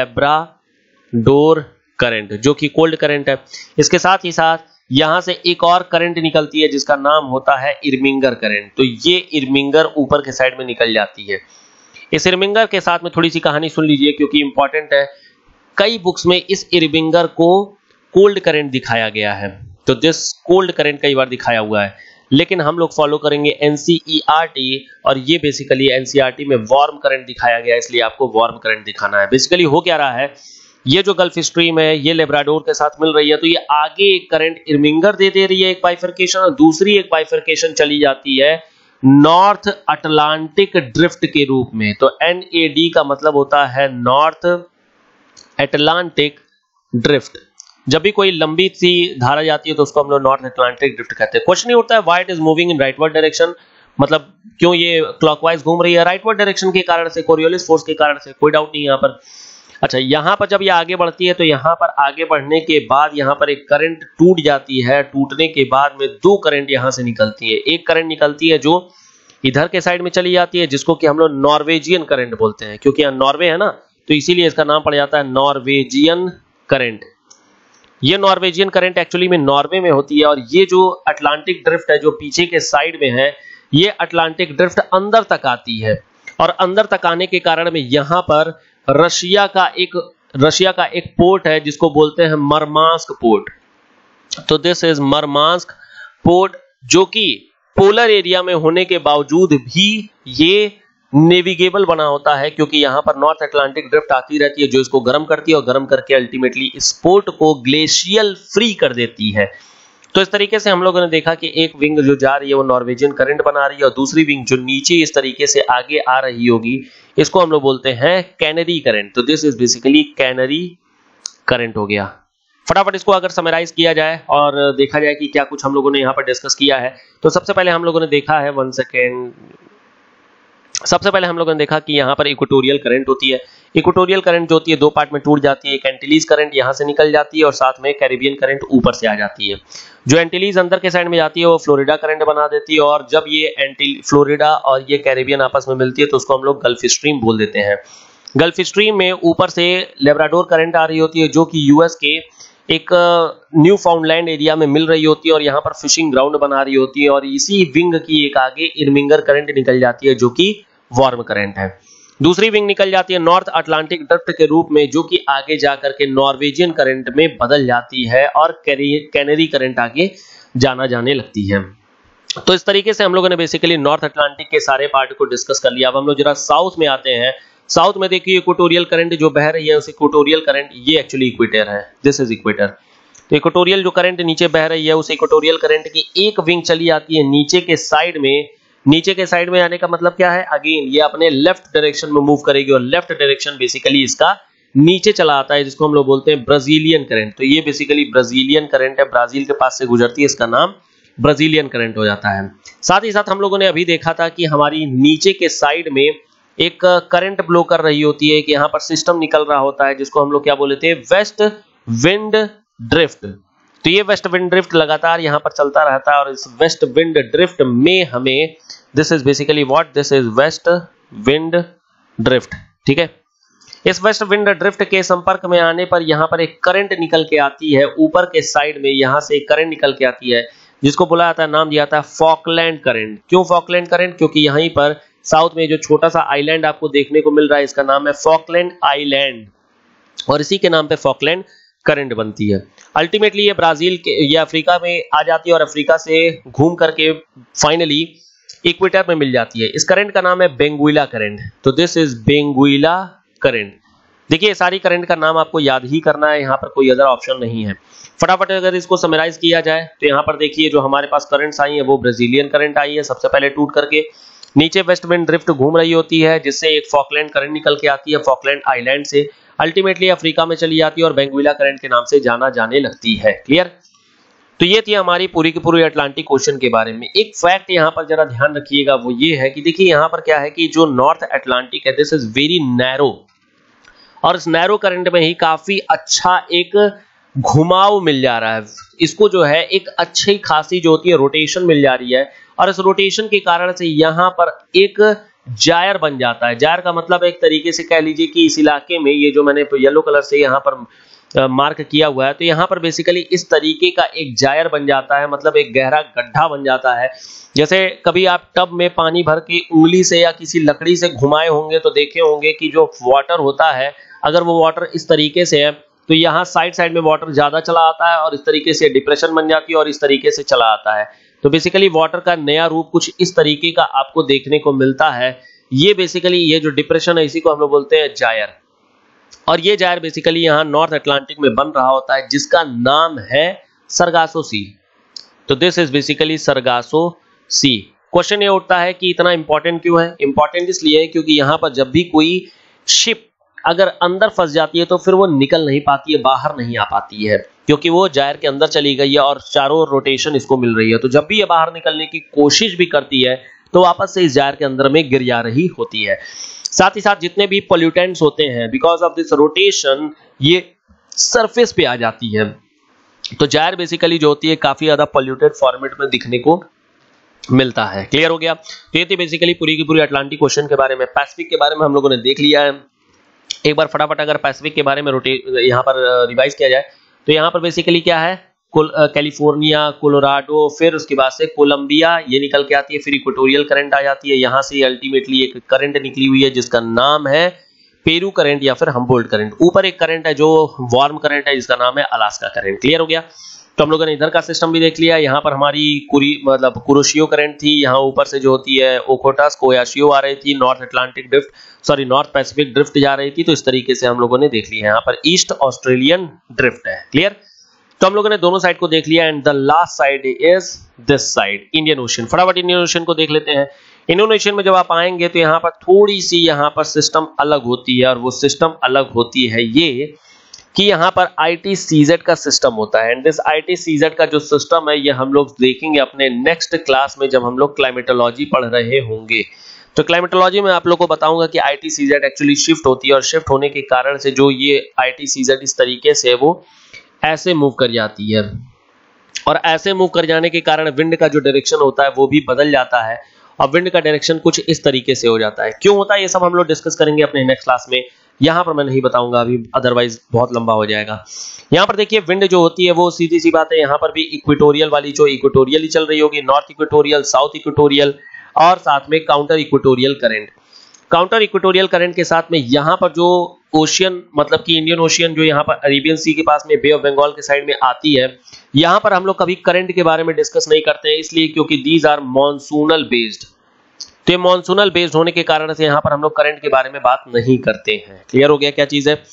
लेब्राडोर करंट जो कि कोल्ड करंट है। इसके साथ ही साथ यहां से एक और करंट निकलती है जिसका नाम होता है इरमिंगर करंट। तो ये इरमिंगर ऊपर के साइड में निकल जाती है। इस इरमिंगर के साथ में थोड़ी सी कहानी सुन लीजिए क्योंकि इंपॉर्टेंट है। कई बुक्स में इस इरमिंगर को कोल्ड करंट दिखाया गया है, तो दिस कोल्ड करंट कई बार दिखाया हुआ है, लेकिन हम लोग फॉलो करेंगे एनसीईआरटी और ये बेसिकली एनसीईआरटी में वार्म करंट दिखाया गया है, इसलिए आपको वार्म करंट दिखाना है। बेसिकली हो क्या रहा है, ये जो गल्फ स्ट्रीम है ये लेब्राडोर के साथ मिल रही है तो ये आगे एक करंट इरमिंगर दे दे रही है एक बाइफरकेशन, और दूसरी एक बाइफरकेशन चली जाती है नॉर्थ अटलांटिक ड्रिफ्ट के रूप में। तो एनएडी का मतलब होता है नॉर्थ अटलांटिक ड्रिफ्ट। जब भी कोई लंबी सी धारा जाती है तो उसको हम लोग नॉर्थ अटलांटिक ड्रिफ्ट कहते हैं। क्वेश्चन ये उठता है why it is moving in rightward direction, मतलब क्यों ये क्लॉकवाइज घूम रही है, राइटवर्ड डायरेक्शन के कारण से, कोरियोलिस फोर्स के कारण से, कोई डाउट नहीं यहाँ पर। अच्छा, यहाँ पर जब ये आगे बढ़ती है तो यहाँ पर आगे बढ़ने के बाद यहाँ पर एक करंट टूट जाती है, टूटने के बाद में दो करंट यहाँ से निकलती है। एक करंट निकलती है जो इधर के साइड में चली जाती है जिसको कि हम लोग नॉर्वेजियन करंट बोलते हैं, क्योंकि यहाँ नॉर्वे है ना तो इसीलिए इसका नाम पड़ जाता है नॉर्वेजियन करंट। ये नॉर्वेजियन करंट एक्चुअली में नॉर्वे में होती है और ये जो अटलांटिक ड्रिफ्ट है जो पीछे के साइड में है, ये अटलांटिक ड्रिफ्ट अंदर तक आती है और अंदर तक आने के कारण में यहाँ पर रशिया का एक रशिया का एक पोर्ट है जिसको बोलते हैं मरमांस्क पोर्ट। तो दिस इज मरमांस्क पोर्ट जो कि पोलर एरिया में होने के बावजूद भी ये नेविगेबल बना होता है, क्योंकि यहाँ पर नॉर्थ अटलांटिक ड्रिफ्ट आती रहती है जो इसको गर्म करती है और गर्म करके अल्टीमेटली इस पोर्ट को ग्लेशियल फ्री कर देती है। तो इस तरीके से हम लोगों ने देखा कि एक विंग जो जा रही है वो नॉर्वेजियन करंट बना रही है और दूसरी विंग जो नीचे इस तरीके से आगे आ रही होगी इसको हम लोग बोलते हैं कैनरी करंट। तो this is basically Canary current हो गया। फटाफट इसको अगर समराइज किया जाए और देखा जाए कि क्या कुछ हम लोगों ने यहाँ पर डिस्कस किया है, तो सबसे पहले हम लोगों ने देखा है वन सेकेंड सबसे पहले हम लोगों ने देखा कि यहाँ पर इक्वेटोरियल करंट होती है। इक्वेटोरियल करंट जो होती है दो पार्ट में टूट जाती है, एक एंटीलीज करंट यहाँ से निकल जाती है और साथ में कैरिबियन करंट ऊपर से आ जाती है। जो एंटीलीज अंदर के साइड में जाती है वो फ्लोरिडा करंट बना देती है और जब ये एंटी फ्लोरिडा और ये कैरिबियन आपस में मिलती है तो उसको हम लोग गल्फ स्ट्रीम बोल देते हैं। गल्फ स्ट्रीम में ऊपर से लेब्राडोर करंट आ रही होती है जो कि यूएस के एक न्यू फाउंडलैंड एरिया में मिल रही होती है और यहाँ पर फिशिंग ग्राउंड बना रही होती है और इसी विंग की एक आगे इरमिंगर करंट निकल जाती है जो कि वार्म करंट है। दूसरी विंग निकल जाती है नॉर्थ अटलांटिक ड्रिफ्ट के रूप में जो कि आगे जाकर के नॉर्वेजियन करंट में बदल जाती है और कैनरी करंट आगे जाना जाने लगती है। तो इस तरीके से हम लोगों ने बेसिकली नॉर्थ अटलांटिक के सारे पार्ट को डिस्कस कर लिया। अब हम लोग जरा साउथ में आते हैं। साउथ में देखिए इक्वेटोरियल करंट जो बह रही है उस इक्वेटोरियल करंट, ये एक्चुअली इक्वेटर है, दिस इज इक्वेटर। तो इक्वेटोरियल जो करंट नीचे बह रही है उस इक्वेटोरियल करंट की एक विंग चली आती है नीचे के साइड में। नीचे के साइड में आने का मतलब क्या है, अगेन ये अपने लेफ्ट डायरेक्शन में मूव करेगी और लेफ्ट डायरेक्शन बेसिकली इसका नीचे चला आता है जिसको हम लोग बोलते हैं ब्राजीलियन करंट। तो ये बेसिकली ब्राजीलियन करंट है, ब्राजील के पास से गुजरती है, इसका नाम ब्राजीलियन करंट हो जाता है। साथ ही साथ हम लोगों ने अभी देखा था कि हमारी नीचे के साइड में एक करंट ब्लो कर रही होती है कि यहाँ पर सिस्टम निकल रहा होता है जिसको हम लोग क्या बोलते हैं, वेस्ट विंड ड्रिफ्ट। तो ये वेस्ट विंड ड्रिफ्ट लगातार यहाँ पर चलता रहता है और इस वेस्ट विंड ड्रिफ्ट में हमें this is basically what, this is west wind drift, ठीक है। इस वेस्ट विंड ड्रिफ्ट के संपर्क में आने पर यहाँ पर एक करंट निकल के आती है ऊपर के साइड में, यहाँ से एक करंट निकल के आती है जिसको बोला जाता है, नाम दिया जाता है फॉकलैंड करंट। क्यों फॉकलैंड करंट? क्योंकि यहीं पर साउथ में जो छोटा सा आइलैंड आपको देखने को मिल रहा है, इसका नाम है फॉकलैंड आइलैंड, और इसी के नाम पे फॉकलैंड करंट बनती है। अल्टीमेटली ये ब्राजील के या अफ्रीका में आ जाती है और अफ्रीका से घूम करके फाइनली इक्वेटर में मिल जाती है। इस करंट का नाम है बेंगुइला करंट। तो दिस इज बेंगुइला करंट। देखिए सारी करंट का नाम आपको याद ही करना है, यहाँ पर कोई अदर ऑप्शन नहीं है। फटाफट अगर इसको समराइज किया जाए तो यहाँ पर देखिए जो हमारे पास करंट्स आई है वो ब्राजीलियन करंट आई है सबसे पहले टूट करके, नीचे वेस्ट विंड ड्रिफ्ट घूम रही होती है जिससे एक फॉकलैंड करंट निकल के आती है फॉकलैंड आइलैंड से, अल्टीमेटली अफ्रीका में चली जाती है और बेंगुइला करंट के नाम से जाना जाने लगती है। क्लियर? तो ये थी हमारी पूरी की पूरी अटलांटिक ओशन के बारे में। एक फैक्ट यहाँ पर जरा ध्यान रखिएगा, वो ये है कि देखिए यहाँ पर क्या है कि जो नॉर्थ अटलांटिक है दिस इज वेरी नैरो, और इस नैरो करंट में ही काफी अच्छा एक घुमाव मिल जा रहा है, इसको जो है एक अच्छी खासी जो होती है रोटेशन मिल जा रही है, और इस रोटेशन के कारण से यहाँ पर एक जायर बन जाता है। जायर का मतलब एक तरीके से कह लीजिए कि इस इलाके में ये जो मैंने येलो कलर से यहाँ पर मार्क किया हुआ है, तो यहाँ पर बेसिकली इस तरीके का एक जायर बन जाता है, मतलब एक गहरा गड्ढा बन जाता है। जैसे कभी आप टब में पानी भर के उंगली से या किसी लकड़ी से घुमाए होंगे तो देखे होंगे कि जो वाटर होता है अगर वो वाटर इस तरीके से है तो यहाँ साइड साइड में वाटर ज्यादा चला आता है और इस तरीके से डिप्रेशन बन जाती है और इस तरीके से चला आता है। तो बेसिकली वाटर का नया रूप कुछ इस तरीके का आपको देखने को मिलता है। ये बेसिकली ये जो डिप्रेशन है इसी को हम लोग बोलते हैं जायर, और ये जायर बेसिकली यहाँ नॉर्थ अटलांटिक में बन रहा होता है जिसका नाम है सरगासो सी। तो this is basically Sargasso sea. Question ये उठता है कि इतना इंपॉर्टेंट क्यों है? इंपॉर्टेंट इसलिए है क्योंकि यहाँ पर जब भी कोई शिप अगर अंदर फंस जाती है तो फिर वो निकल नहीं पाती है, बाहर नहीं आ पाती है, क्योंकि वो जायर के अंदर चली गई है और चारों ओर रोटेशन इसको मिल रही है। तो जब भी ये बाहर निकलने की कोशिश भी करती है तो वापस से इस जायर के अंदर में गिर जा रही होती है। साथ ही साथ जितने भी पोल्यूटेंट्स होते हैं बिकॉज ऑफ दिस रोटेशन ये सरफेस पे आ जाती है। तो जायर बेसिकली जो होती है काफी ज्यादा पोल्यूटेड फॉर्मेट में दिखने को मिलता है। क्लियर हो गया? तो ये थी बेसिकली पूरी की पूरी अटलांटिक ओशन के बारे में। पैसिफिक के बारे में हम लोगों ने देख लिया है। एक बार फटाफट अगर पैसिफिक के बारे में रोटेट यहाँ पर रिवाइज किया जाए तो यहाँ पर बेसिकली क्या है, कैलिफोर्निया, कोलोराडो, फिर उसके बाद से कोलंबिया ये निकल के आती है, फिर इक्वेटोरियल करंट आ जाती है, यहाँ से अल्टीमेटली एक करंट निकली हुई है जिसका नाम है पेरू करंट या फिर हम्बोल्ट करंट। ऊपर एक करंट है जो वार्म करंट है जिसका नाम है अलास्का करंट। क्लियर हो गया? तो हम लोगों ने इधर का सिस्टम भी देख लिया। यहाँ पर हमारी कुरी मतलब कुरोशियो करंट थी, यहाँ ऊपर से जो होती है ओकोटास कोयाशियो आ रही थी, north Atlantic drift sorry north Pacific drift जा रही थी। तो इस तरीके से हम लोगों ने देख लिया। यहाँ पर ईस्ट ऑस्ट्रेलियन ड्रिफ्ट है। क्लियर? तो हम लोगों ने दोनों साइड को देख लिया and the last side is this side Indian ocean. फटाफट इंडियन ओशन को देख लेते हैं। इंडियन ओशन में जब आप आएंगे तो यहाँ पर थोड़ी सी यहाँ पर सिस्टम अलग होती है, और वो सिस्टम अलग होती है ये कि यहाँ पर आई टी सी जेड का सिस्टम होता है। And this I T C Z का जो सिस्टम है ये हम लोग देखेंगे अपने नेक्स्ट क्लास में जब हम लोग क्लाइमेटोलॉजी पढ़ रहे होंगे। तो क्लाइमेटोलॉजी में आप लोग को बताऊंगा कि I T C Z actually shift होती है, और शिफ्ट होने के कारण से जो ये आई टी सी जेड इस तरीके से वो ऐसे मूव कर जाती है, और ऐसे मूव कर जाने के कारण विंड का जो डायरेक्शन होता है वो भी बदल जाता है, और विंड का डायरेक्शन कुछ इस तरीके से हो जाता है। क्यों होता है ये सब हम लोग डिस्कस करेंगे अपने नेक्स्ट क्लास में, यहाँ पर मैं नहीं बताऊंगा अभी, अदरवाइज बहुत लंबा हो जाएगा। यहाँ पर देखिए विंड जो होती है वो सीधी सी बात है, यहाँ पर भी इक्वेटोरियल वाली जो इक्वेटोरियल ही चल रही होगी, नॉर्थ इक्वेटोरियल, साउथ इक्वेटोरियल, और साथ में counter equatorial current. Counter equatorial current के साथ में यहाँ पर जो ओशियन मतलब कि इंडियन ओशियन जो यहाँ पर अरेबियन सी के पास में बे ऑफ बंगाल के साइड में आती है, यहाँ पर हम लोग कभी करंट के बारे में डिस्कस नहीं करते हैं, इसलिए क्योंकि दीज आर मॉनसूनल बेस्ड। तो ये मॉनसूनल बेस्ड होने के कारण से यहाँ पर हम लोग करंट के बारे में बात नहीं करते हैं। क्लियर हो गया क्या चीज है?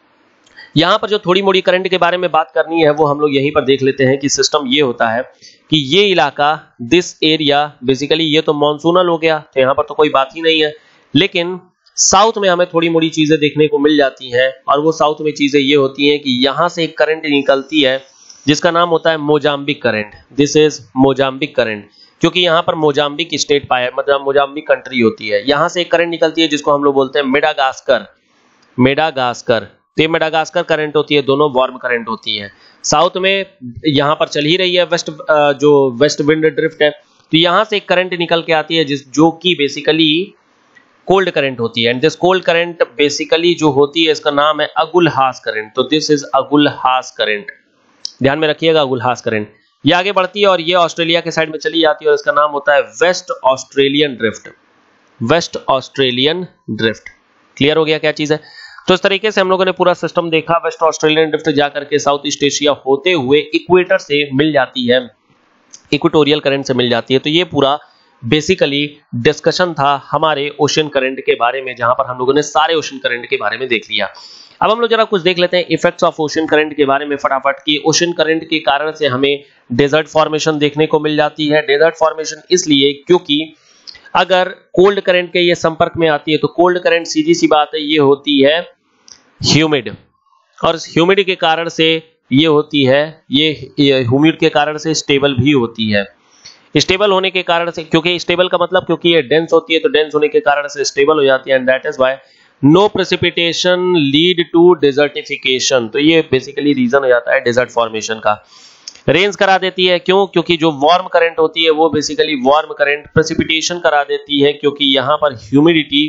यहाँ पर जो थोड़ी मोड़ी करंट के बारे में बात करनी है वो हम लोग यहीं पर देख लेते हैं कि सिस्टम ये होता है कि ये इलाका दिस एरिया बेसिकली ये तो मॉनसूनल हो गया, तो यहाँ पर तो कोई बात ही नहीं है। लेकिन साउथ में हमें थोड़ी मोड़ी चीजें देखने को मिल जाती हैं, और वो साउथ में चीजें ये होती हैं कि यहाँ से एक करंट निकलती है जिसका नाम होता है Mozambique current. This is Mozambique current, क्योंकि यहाँ पर मोजाम्बिक स्टेट पाया मतलब मोजाम्बिक कंट्री होती है। यहाँ से एक करंट निकलती है जिसको हम लोग बोलते हैं मेडागास्कर। मेडागास्कर तो ये मेडागास्कर करंट होती है, दोनों वार्म करंट होती है। साउथ में यहाँ पर चल ही रही है वेस्ट जो वेस्ट विंड ड्रिफ्ट है, तो यहाँ से एक करंट निकल के आती है जिस जो कि बेसिकली कोल्ड करंट होती है। And this cold current basically जो होती है इसका नाम है अगुलहास करंट। तो दिस इज अगुलहास करंट, ध्यान में रखिएगा अगुलहास करंट। ये आगे बढ़ती है और ये ऑस्ट्रेलिया के साइड में चली जाती है और इसका नाम होता है west Australian drift. West Australian drift. Clear हो गया क्या चीज है? तो इस तरीके से हम लोगों ने पूरा सिस्टम देखा। वेस्ट ऑस्ट्रेलियन ड्रिफ्ट जाकर के साउथ ईस्ट एशिया होते हुए इक्वेटर से मिल जाती है, इक्वेटोरियल करंट से मिल जाती है। तो ये पूरा बेसिकली डिस्कशन था हमारे ओशन करंट के बारे में, जहां पर हम लोगों ने सारे ओशन करंट के बारे में देख लिया। अब हम लोग जरा कुछ देख लेते हैं इफेक्ट्स ऑफ ओशन करंट के बारे में फटाफट कि ओशन करंट के कारण से हमें डेजर्ट फॉर्मेशन देखने को मिल जाती है। डेजर्ट फॉर्मेशन इसलिए क्योंकि अगर कोल्ड करंट के ये संपर्क में आती है तो कोल्ड करंट सीधी सी बात है ये होती है ह्यूमिड, और ह्यूमिड के कारण से ये होती है ये ह्यूमिड के कारण से स्टेबल भी होती है। स्टेबल होने के कारण से, क्योंकि स्टेबल का मतलब क्योंकि ये डेंस होती है तो डेंस होने के कारण से स्टेबल हो जाती है, and that is why no precipitation lead to desertification. तो ये बेसिकली रीजन हो जाता है डेजर्ट फॉर्मेशन का। रेंज करा देती है, क्यों? क्योंकि जो वार्म करंट होती है वो बेसिकली वार्म करंट प्रेसिपिटेशन करा देती है, क्योंकि यहां पर ह्यूमिडिटी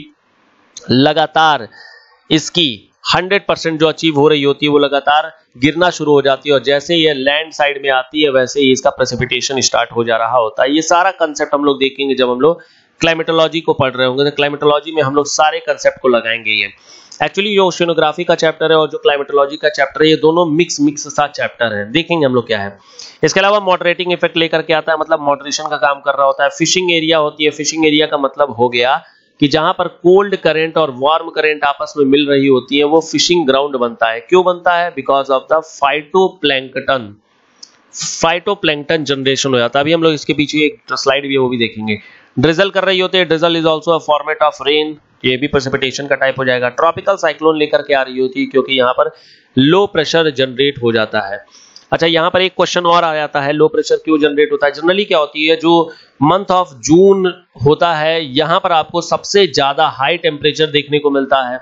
लगातार इसकी हंड्रेड परसेंट जो अचीव हो रही होती है वो लगातार गिरना शुरू हो जाती है, और जैसे ये लैंड साइड में आती है वैसे ही इसका प्रेसिपिटेशन स्टार्ट हो जा रहा होता है। ये सारा कंसेप्ट हम लोग देखेंगे जब हम लोग क्लाइमेटोलॉजी को पढ़ रहे होंगे। तो क्लाइमेटोलॉजी में हम लोग सारे कंसेप्ट को लगाएंगे। ये एक्चुअली जो ओशियोनोग्राफी का चैप्टर है और जो क्लाइमेटोलॉजी का चैप्टर है ये दोनों मिक्स मिक्स सा चैप्टर है, देखेंगे हम लोग क्या है। इसके अलावा मॉडरेटिंग इफेक्ट लेकर के आता है, मतलब मॉडरेशन का काम कर रहा होता है। फिशिंग एरिया होती है, फिशिंग एरिया का मतलब हो गया कि जहां पर कोल्ड करंट और वार्म करंट आपस में मिल रही होती है वो फिशिंग ग्राउंड बनता है। क्यों बनता है? Because of the phytoplankton, phytoplankton generation हो जाता है। अभी हम लोग इसके पीछे एक स्लाइड भी है वो भी देखेंगे। ड्रिजल कर रही होती है, drizzle is also a format of rain, ये भी प्रेसिपिटेशन का टाइप हो जाएगा। ट्रॉपिकल साइक्लोन लेकर के आ रही होती है क्योंकि यहाँ पर लो प्रेशर जनरेट हो जाता है। अच्छा, यहाँ पर एक क्वेश्चन और आ जाता है, लो प्रेशर क्यों जनरेट होता है? जनरली क्या होती है, जो मंथ ऑफ जून होता है यहाँ पर आपको सबसे ज्यादा हाई टेम्परेचर देखने को मिलता है,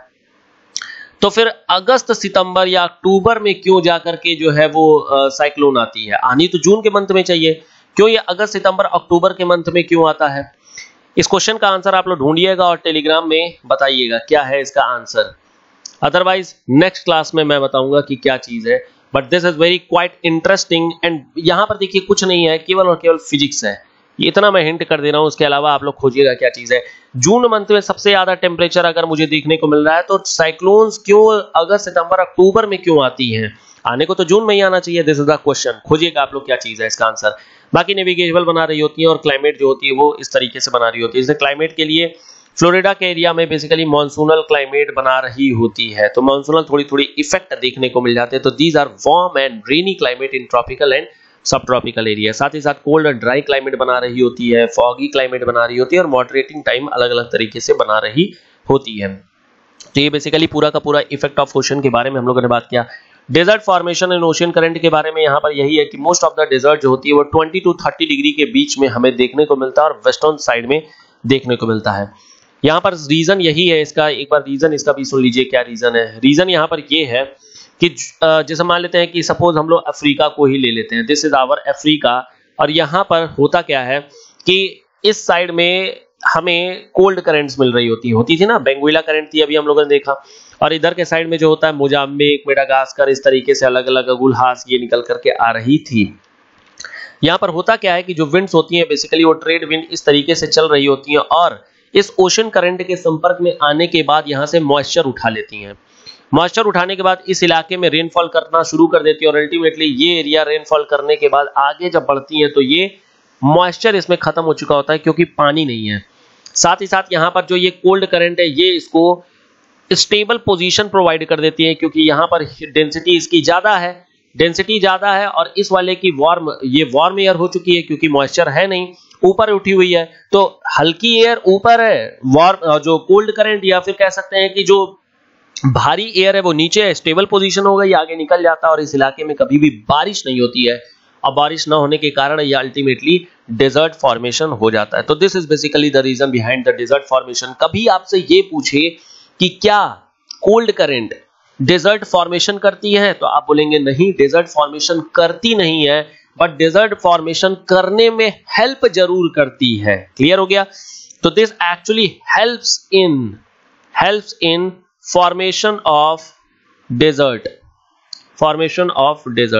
तो फिर अगस्त सितंबर या अक्टूबर में क्यों जाकर के जो है वो साइक्लोन आती है? आनी तो जून के मंथ में चाहिए, क्यों ये अगस्त सितंबर अक्टूबर के मंथ में क्यों आता है? इस क्वेश्चन का आंसर आप लोग ढूंढिएगा और टेलीग्राम में बताइएगा क्या है इसका आंसर। अदरवाइज नेक्स्ट क्लास में मैं बताऊंगा कि क्या चीज है, but this is very quite interesting. And यहाँ पर देखिए कुछ नहीं है, केवल और केवल फिजिक्स है, ये इतना मैं हिंट कर दे रहा हूँ। उसके अलावा आप लोग खोजिएगा क्या चीज है। जून मंथ में सबसे ज्यादा टेम्परेचर अगर मुझे देखने को मिल रहा है तो साइक्लोन्स क्यों अगस्त सितंबर अक्टूबर में क्यों आती हैं? आने को तो जून में ही आना चाहिए। दिस इज द क्वेश्चन, खोजिएगा आप लोग क्या चीज है इसका आंसर। बाकी नेविगेबल बना रही होती है और क्लाइमेट जो होती है वो इस तरीके से बना रही होती है। जैसे क्लाइमेट के लिए फ्लोरिडा के एरिया में बेसिकली मॉनसूनल क्लाइमेट बना रही होती है, तो मॉनसूनल थोड़ी थोड़ी इफेक्ट देखने को मिल जाते हैं। तो these are warm and rainy climate in tropical and subtropical area. साथ ही साथ कोल्ड और ड्राई क्लाइमेट बना रही होती है, फॉगी क्लाइमेट बना रही होती है और मॉडरेटिंग टाइम अलग अलग तरीके से बना रही होती है। तो ये बेसिकली पूरा का पूरा इफेक्ट ऑफ ओशन के बारे में हम लोगों ने बात किया। Desert formation and ocean current के बारे में यहाँ पर यही है कि मोस्ट ऑफ द डेजर्ट जो होती है वो ट्वेंटी टू थर्टी डिग्री के बीच में हमें देखने को मिलता है और वेस्टर्न साइड में देखने को मिलता है। यहाँ पर रीजन यही है इसका, एक बार रीजन इसका भी सुन लीजिए क्या रीजन है। रीजन यहाँ पर ये है कि जैसे मान लेते हैं कि सपोज हम लोग अफ्रीका को ही ले लेते हैं, दिस इज आवर अफ्रीका, और यहाँ पर होता क्या है कि इस साइड में हमें कोल्ड करंट्स मिल रही होती होती थी ना, बेंगुइला करंट थी अभी हम लोगों ने देखा, और इधर के साइड में जो होता है मोजाम्बिक, मेडागास्कर, इस तरीके से अलग अलग अगुलहास ये निकल करके आ रही थी। यहाँ पर होता क्या है कि जो विंड्स होती हैं बेसिकली वो ट्रेड विंड इस तरीके से चल रही होती हैं और इस ओशन करंट के संपर्क में आने के बाद यहाँ से मॉइस्चर उठा लेती हैं। मॉइस्चर उठाने के बाद इस इलाके में रेनफॉल करना शुरू कर देती है और अल्टीमेटली ये एरिया रेनफॉल करने के बाद आगे जब बढ़ती है तो ये मॉइस्चर इसमें खत्म हो चुका होता है क्योंकि पानी नहीं है। साथ ही साथ यहाँ पर जो ये कोल्ड करंट है ये इसको स्टेबल पोजीशन प्रोवाइड कर देती है क्योंकि यहाँ पर डेंसिटी इसकी ज्यादा है, डेंसिटी ज्यादा है और इस वाले की वार्म, ये वार्म एयर हो चुकी है क्योंकि मॉइस्चर है नहीं, ऊपर उठी हुई है, तो हल्की एयर ऊपर है, वार्म जो कोल्ड करंट या फिर कह सकते हैं कि जो भारी एयर है वो नीचे है, स्टेबल पोजीशन हो गई, आगे निकल जाता है और इस इलाके में कभी भी बारिश नहीं होती है और बारिश ना होने के कारण ये अल्टीमेटली डेजर्ट फॉर्मेशन हो जाता है। तो this is basically the reason behind the desert formation. कभी आपसे ये पूछे कि क्या कोल्ड करंट डेजर्ट फॉर्मेशन करती है तो आप बोलेंगे नहीं, डेजर्ट फॉर्मेशन करती नहीं है, बट डेजर्ट फॉर्मेशन करने में हेल्प जरूर करती है। क्लियर हो गया? तो this actually helps in helps in formation of desert, formation of desert.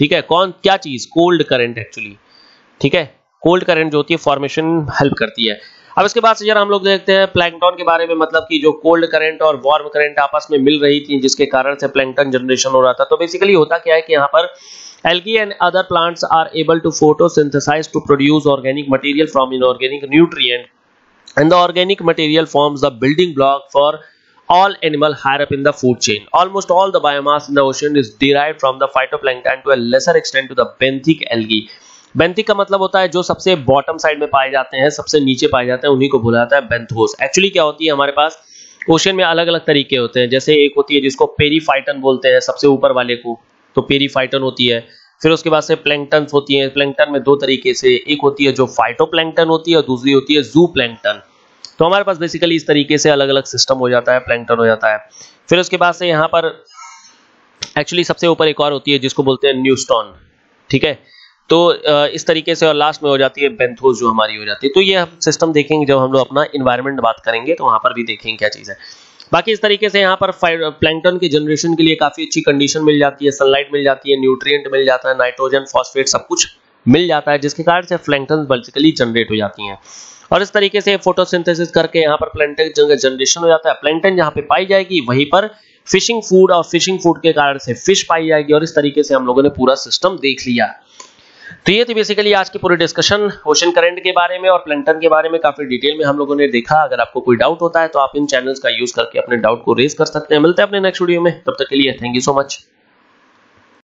ठीक है, कौन क्या चीज, कोल्ड करंट एक्चुअली, ठीक है, कोल्ड करंट जो होती है फॉर्मेशन हेल्प करती है। अब इसके बाद से जरा हम लोग देखते हैं प्लैंकटन के बारे में, मतलब कि जो कोल्ड करंट और वार्म करंट आपस में मिल रही थी जिसके कारण से प्लैंकटन जनरेशन हो रहा था। तो बेसिकली होता क्या है कि यहाँ पर algae and other plants are able to photosynthesize to produce organic material from inorganic nutrient, and the organic material forms the building block for all animal higher up in the food chain. Almost all the biomass in the ocean is derived from the phytoplankton, to a lesser extent to the benthic algae. Benthic का मतलब होता है जो सबसे bottom side में पाए जाते हैं, सबसे नीचे पाए जाते हैं, उन्हीं को बोला जाता है बेंथोस। एक्चुअली क्या होती है, हमारे पास ओशन में अलग अलग तरीके होते हैं। जैसे एक होती है जिसको पेरीफाइटन बोलते हैं, सबसे ऊपर वाले को, तो पेरीफाइटन होती है। फिर उसके बाद से प्लैंकटन होती है। प्लैंकटन में दो तरीके से, एक होती है जो फाइटोप्लैंकटन होती है और दूसरी होती है जू प्लैंकटन। तो हमारे पास बेसिकली इस तरीके से अलग अलग सिस्टम हो जाता है, प्लैंकटन हो जाता है। फिर उसके बाद से यहाँ पर एक्चुअली सबसे ऊपर एक और होती है जिसको बोलते हैं न्यूस्टॉन, ठीक है। तो इस तरीके से और लास्ट में हो जाती है बेंथोस जो हमारी हो जाती है। तो ये हम सिस्टम देखेंगे जब हम लोग अपना इन्वायरमेंट बात करेंगे, तो वहां पर भी देखेंगे क्या चीज़ है। बाकी इस तरीके से यहाँ पर प्लैंकटन की जनरेशन के लिए काफी अच्छी कंडीशन मिल जाती है, सनलाइट मिल जाती है, न्यूट्रिएंट मिल जाता है, नाइट्रोजन, फॉस्फेट सब कुछ मिल जाता है, जिसके कारण से प्लैंकटन बेसिकली जनरेट हो जाती हैं। और इस तरीके से फोटोसिंथेसिस करके यहाँ पर प्लैंकटन जनरेशन हो जाता है। प्लैंकटन जहाँ पे पाई जाएगी वहीं पर फिशिंग फूड, और फिशिंग फूड के कारण से फिश पाई जाएगी। और इस तरीके से हम लोगों ने पूरा सिस्टम देख लिया। तो ये थी बेसिकली आज की पूरी डिस्कशन ओशन करंट के बारे में और प्लैंकटन के बारे में, काफी डिटेल में हम लोगों ने देखा। अगर आपको कोई डाउट होता है तो आप इन चैनल्स का यूज करके अपने डाउट को रेज कर सकते हैं। मिलते हैं अपने नेक्स्ट वीडियो में, तब तक के लिए थैंक यू सो मच।